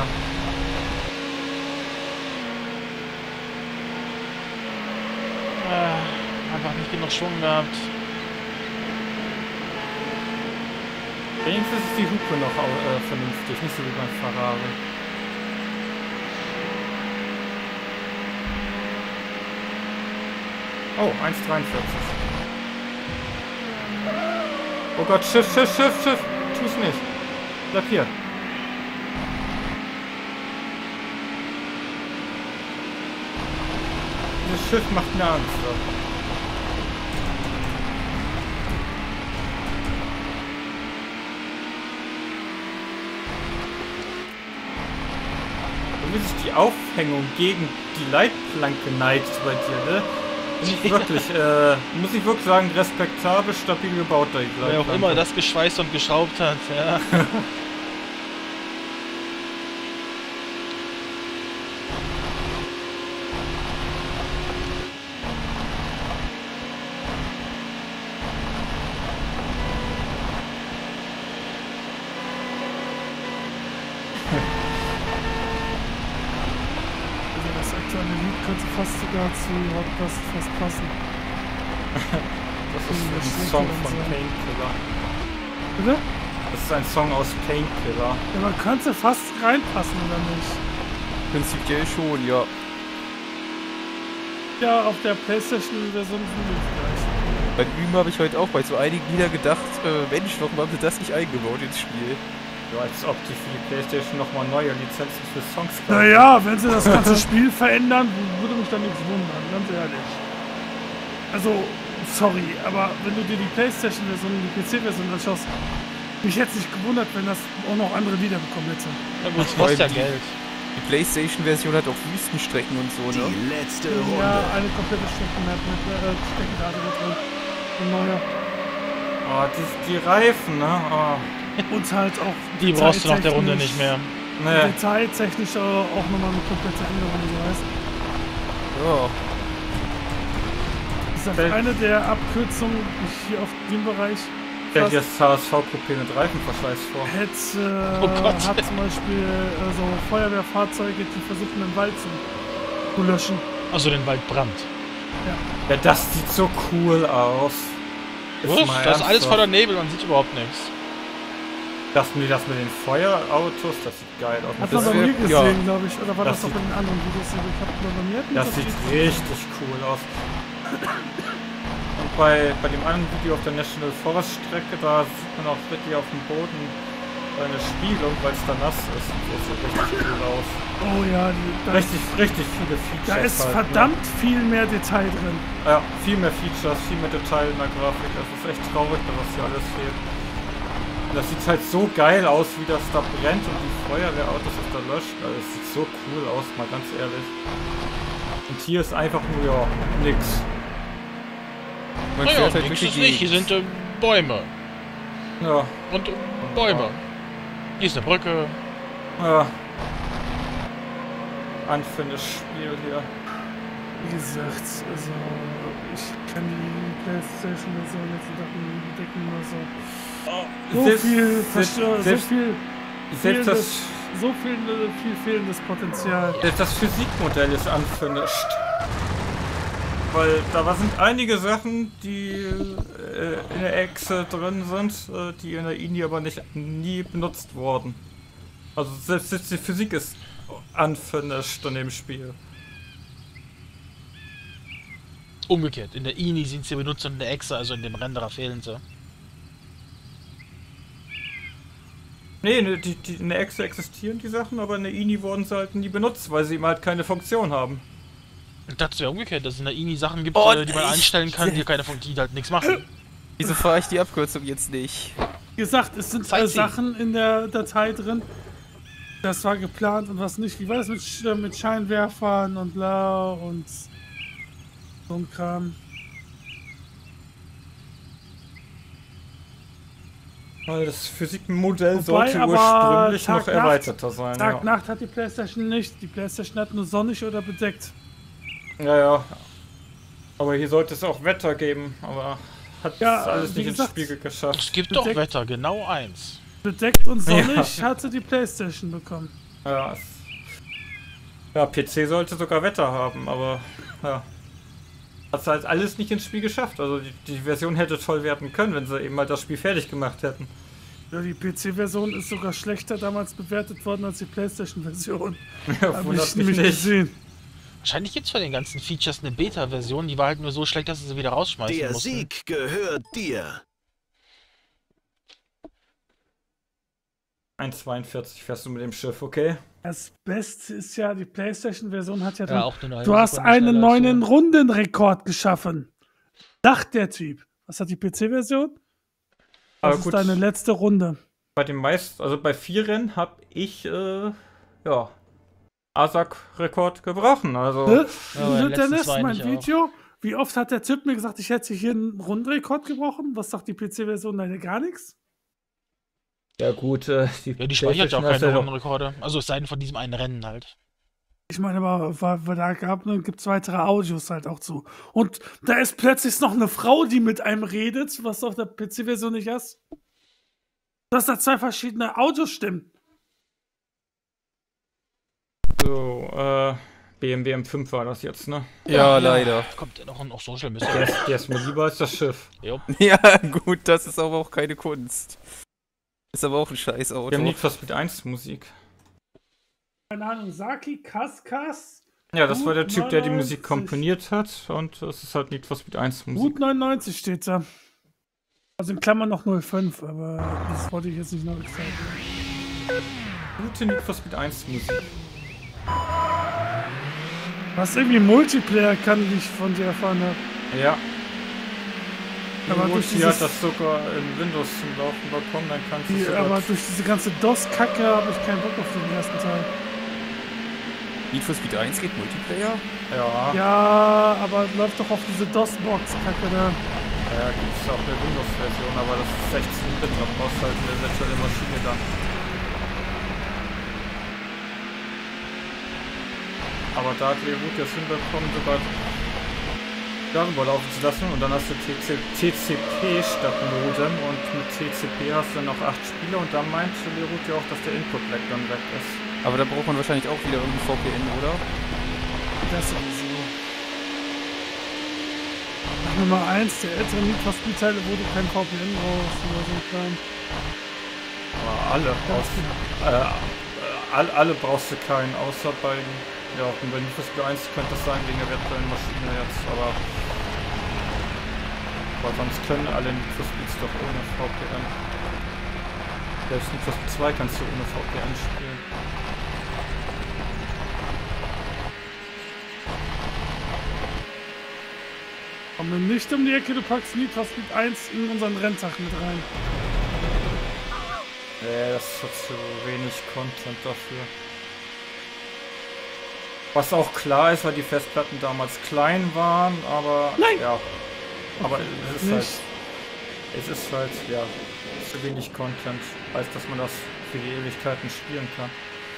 C: Einfach nicht genug Schwung gehabt.
B: Wenigstens ist die Hupe noch vernünftig, nicht so wie beim Ferrari. Oh, 1,43. Oh Gott, Schiff! Tu's nicht. Bleib hier. Dieses Schiff macht mir Angst. Wie sich die Aufhängung gegen die Leitplanke neigt bei dir, ne? Muss ich wirklich sagen, respektabel, stabil gebaut, da die Leitplanke.
C: Wer auch immer das geschweißt und geschraubt hat, ja.
A: fast sogar zu Rockbust fast passen.
B: Das ist ein Song von Painkiller.
A: Bitte?
B: Das ist ein Song aus Painkiller.
A: Ja, man könnte fast reinpassen, oder nicht?
D: Prinzipiell schon, ja.
A: Ja, auf der Playstation-Version sind wir vielleicht.
D: Beim Üben habe ich heute auch bei so einigen Liedern gedacht, Mensch, warum haben sie das nicht eingebaut ins Spiel?
B: Ja, als ob die für die Playstation nochmal neue Lizenzen für Songs kaufen.
A: Naja, wenn sie das ganze Spiel verändern, würde mich da nichts wundern, ganz ehrlich. Also, sorry, aber wenn du dir die Playstation-Version und die PC-Version anschaust, mich hätte es nicht gewundert, wenn das auch noch andere Lieder bekommen hätte.
C: Na gut, es kostet ja Geld.
D: Die Playstation-Version hat auch Wüstenstrecken und so, ne?
E: Die letzte
A: Ja,
E: Runde.
A: eine komplette Streckenmap mit Streckenrate da drin. Ein neuer.
B: Oh, die Reifen, ne? Oh.
A: Und halt auch
C: Die brauchst du nach der Runde
A: detailtechnisch-
C: nicht mehr.
B: Nee.
A: Detailtechnisch auch nochmal eine komplette Änderung, so heißt.
D: Ja.
A: Das ist halt eine der Abkürzungen hier auf dem Bereich.
B: Stell dir das HSV-Coupé mit Reifenverschleiß vor.
A: Hat
C: Oh Gott.
A: zum Beispiel so Feuerwehrfahrzeuge, die versuchen den Wald zu löschen.
C: Also den Wald brannt.
B: Ja, das sieht so cool aus.
C: Uff,
B: mal
C: das ist alles
B: ernsthaft.
C: voller Nebel, man sieht überhaupt nichts.
B: Das mit den Feuerautos, das sieht geil aus.
A: Hat
B: Das,
A: man bei mir
D: ja.
A: gesehen, glaube ich. Oder war
B: Das
A: das auch bei den anderen Videos? Ich hab nur bei mir hatten
B: das
A: das
B: sieht
A: gesehen.
B: richtig cool aus. Und bei dem anderen Video auf der National Forest Strecke, da sieht man auch wirklich auf dem Boden eine Spiegelung, weil es da nass ist. Das sieht richtig cool aus.
A: Oh ja,
B: Richtig viele Features.
A: da ist
B: halt,
A: verdammt viel mehr Detail drin.
B: Ne? Ja, viel mehr Features, viel mehr Detail in der Grafik. Das ist echt traurig, dass das hier alles fehlt. Und das sieht halt so geil aus, wie das da brennt und die Feuerwehrautos das da löscht. Also es sieht so cool aus, mal ganz ehrlich. Und hier ist einfach nur, ja, nix.
D: Man
C: Naja,
D: fährt halt
C: nix
D: durch
C: ist
D: die
C: nicht. Hier
D: Gegend.
C: sind Bäume.
B: Ja,
C: Und Bäume. Hier ist eine Brücke.
B: ja. Unfinished Spiel hier.
A: Wie gesagt, also ich kann die Playstation-Version jetzt in Sachen bedecken oder so. So viel,
B: selbst
A: viel fehlendes Potenzial.
B: das Physikmodell ist unfinished. Weil da sind einige Sachen, die in der Echse drin sind, die in der INI aber nie benutzt wurden. Also selbst die Physik ist unfinished in dem Spiel.
C: Umgekehrt. In der INI sind sie benutzt und in der Exe, also in dem Renderer fehlen sie.
B: Nee, in der Echse existieren die Sachen, aber in der INI wurden sie halt nie benutzt, weil sie eben halt keine Funktion haben.
C: Ich dachte, es wäre umgekehrt, dass es in der INI Sachen gibt,
D: Oh,
C: die man einstellen kann, die keine die halt nichts machen.
D: Wieso fahre ich die Abkürzung jetzt nicht?
A: Wie gesagt, es sind
C: Sightseeing.
A: Sachen in der Datei drin. Das war geplant und was nicht. Wie war das mit Scheinwerfern und bla und so ein Kram?
B: Weil das Physikmodell
A: Wobei
B: sollte
A: aber
B: ursprünglich noch
A: Tag-Nacht-
B: erweiterter sein.
A: Tag-Nacht hat die Playstation nicht. Die Playstation hat nur sonnig oder bedeckt.
B: Ja. Aber hier sollte es auch Wetter geben, aber hat
A: Ja,
B: alles
A: wie
B: nicht ins
A: gesagt,
B: Spiegel geschafft.
C: Es gibt doch
A: Bedeckt.
C: Wetter, genau eins.
A: Bedeckt und sonnig hatte die Playstation bekommen.
B: Ja, ja, PC sollte sogar Wetter haben, aber ja. Hat halt alles nicht ins Spiel geschafft. Also die Version hätte toll werden können, wenn sie eben mal das Spiel fertig gemacht hätten.
A: Ja, die PC-Version ist sogar schlechter damals bewertet worden als die Playstation-Version.
B: Ja,
A: Hab
B: wundert
A: ich
B: mich
A: nämlich
B: nicht.
A: gesehen.
C: Wahrscheinlich gibt es von den ganzen Features eine Beta-Version, die war halt nur so schlecht, dass sie wieder rausschmeißen
E: Der
C: mussten.
E: Sieg gehört dir.
B: 1,42 fährst du mit dem Schiff, okay?
A: Das Beste ist ja, die Playstation-Version hat ja,
C: Ja, auch eine neue
A: du hast
C: Sekunde
A: einen
C: schneller als
A: neuen
C: so.
A: Rundenrekord geschaffen. Dacht der Typ. Was hat die PC-Version?
B: Aber
A: Das ist
B: gut.
A: deine letzte Runde.
B: Bei den meisten, also bei 4 Rennen habe ich, ja, ASAC-Rekord gebrochen. Also,
C: Ja, aber
A: Der
C: letzten
A: lässt
C: zwei
A: mein
C: nicht
A: Video. Wie oft hat der Typ mir gesagt, ich hätte hier einen Rundenrekord gebrochen? Was sagt die PC-Version? Nein, gar nichts.
B: ja gut,
C: Ja, die speichert ja auch
B: PlayStation hat
C: keine
B: doch-
C: Rundenrekorde. Also es sei denn von diesem einen Rennen halt.
A: Ich meine, aber da gibt es weitere Audios halt auch zu. Und da ist plötzlich noch eine Frau, die mit einem redet, was du auf der PC-Version nicht hast. Du hast da zwei verschiedene Audiostimmen.
B: So, BMW M5 war das jetzt, ne?
D: Ja, leider.
C: Kommt ja noch Social
B: Der
C: Mystery.
B: ist mir lieber als das Schiff.
C: Jo.
D: Ja, gut, das ist aber auch keine Kunst. Ist aber auch ein scheiß Auto.
B: Wir haben Need for Speed 1 Musik.
A: Keine Ahnung, Saki Kaskas.
B: Ja, das war der
A: Gut
B: Typ, der die
A: 99.
B: Musik komponiert hat und das ist halt Need for Speed 1 Musik.
A: Gut 99 steht da. Also in Klammern noch 05, aber das wollte ich jetzt nicht noch extra.
B: Gute Need for Speed 1 Musik.
A: Was irgendwie Multiplayer kann, wie ich von dir erfahren habe.
B: Ja.
A: Aber
B: Aber
A: durch
B: die hat
A: dieses-
B: das sogar in Windows zum Laufen bekommen, dann kannst du sogar...
A: Aber durch diese ganze DOS-Kacke habe ich keinen Bock auf den ersten Teil.
D: Need for Speed 1 geht Multiplayer?
B: Ja,
A: Ja, aber läuft doch auf diese DOS-Box-Kacke da.
B: ja, gibt es auch eine Windows-Version, aber das ist 16-Bit, da brauchst du halt eine virtuelle Maschine dann. Aber da hat Leroux jetzt hinbekommen, sogar darüber laufen zu lassen und dann hast du TCP statt Modem und mit TCP hast du dann noch 8 Spieler und da meinte Leroux ja auch, dass der Input-Lag dann weg ist.
D: Aber da braucht man wahrscheinlich auch wieder irgendwie VPN, oder?
A: Das sowieso. Nach Nummer 1 der älteren Need for Speed-Teile, wo du kein VPN brauchst oder so ein Kram.
B: Aber alle brauchst du keinen, außer bei ja, und bei Need for Speed 1 könnte das sein wegen der virtuellen Maschine jetzt, aber sonst können alle Need for Speeds doch ohne VPN. Selbst Need for Speed 2 kannst du ohne VPN spielen.
A: Komm mir nicht um die Ecke, du packst Need for Speed 1 in unseren Renntag mit rein.
B: Das hat zu wenig Content dafür. Was auch klar ist, weil die Festplatten damals klein waren, aber
A: Nein!
B: ja. Aber es ist
A: Nicht.
B: halt. Es ist halt, ja, zu wenig Content, als dass man das für die Ewigkeiten spielen kann.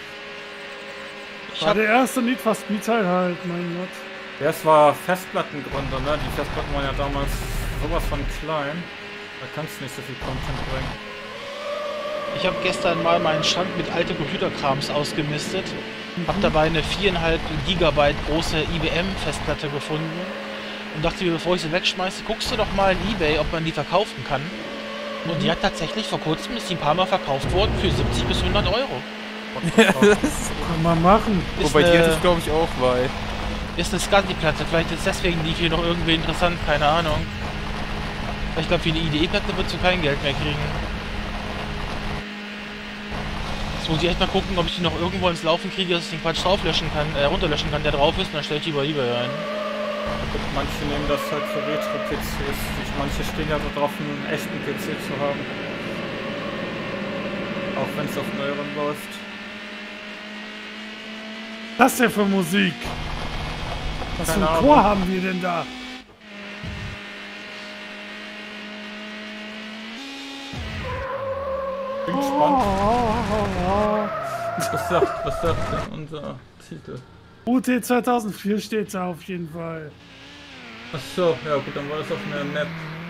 C: Ich
A: War
C: hab,
A: der erste Need for Speed-Teil halt, mein Gott.
B: Das war Festplattengründer, ne? Die Festplatten waren ja damals sowas von klein. Da kannst du nicht so viel Content bringen.
C: ich hab gestern mal meinen Schrank mit alten Computerkrams ausgemistet. Hab dabei eine 4,5 Gigabyte große IBM-Festplatte gefunden. Und dachte mir, bevor ich sie wegschmeiße, guckst du doch mal in eBay, ob man die verkaufen kann. Und die hat tatsächlich vor kurzem, ist die ein paar Mal verkauft worden, für 70 bis 100 Euro.
A: Kann man machen.
C: Ist
D: Wobei die hatte
C: eine,
D: ich glaube ich auch bei.
C: ist eine SCSI-Platte, vielleicht ist deswegen die hier noch irgendwie interessant, keine Ahnung. Ich glaube, für eine IDE-Platte wird du kein Geld mehr kriegen. Jetzt muss ich echt mal gucken, ob ich die noch irgendwo ins Laufen kriege, dass ich den Quatsch drauflöschen kann, runterlöschen kann, der drauf ist, und dann stelle ich die über eBay ein.
B: Manche nehmen das halt für Retro-PCs. Manche stehen ja so drauf, einen echten PC zu haben. Auch wenn es auf neueren läuft.
A: Was ist denn für Musik? Was für
B: Keine
A: ein
B: Ahnung.
A: Chor haben wir denn da?
B: Bin gespannt. Was sagt denn unser Titel?
A: UT 2004 steht da auf jeden Fall.
B: Achso, ja gut, dann war das auf einer Map.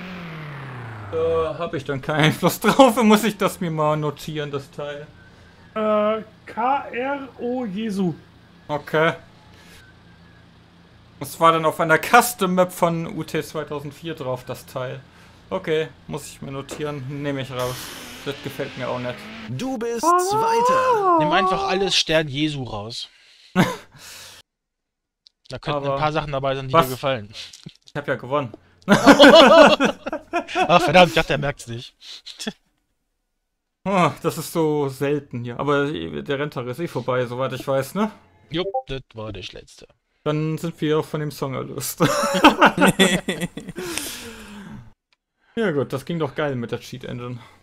B: Da habe ich dann keinen Einfluss drauf, dann muss ich das mir mal notieren, das Teil.
A: KRO Jesu.
B: Okay. Das war dann auf einer Custom Map von UT 2004 drauf, das Teil. Okay, muss ich mir notieren, nehme ich raus. Das gefällt mir auch nicht.
E: Du bist Zweiter.
C: Nimm einfach alles Stern Jesu raus. Da könnten
B: Aber
C: ein paar Sachen dabei sein, die
B: was?
C: dir gefallen.
B: Ich habe ja gewonnen.
C: Ach verdammt, ich dachte, er merkt's nicht.
B: Oh, das ist so selten hier. Aber der Renntag ist eh vorbei, soweit ich weiß, ne?
C: Jupp, das war das letzte.
B: Dann sind wir auch von dem Song erlöst. Ja gut, das ging doch geil mit der Cheat Engine.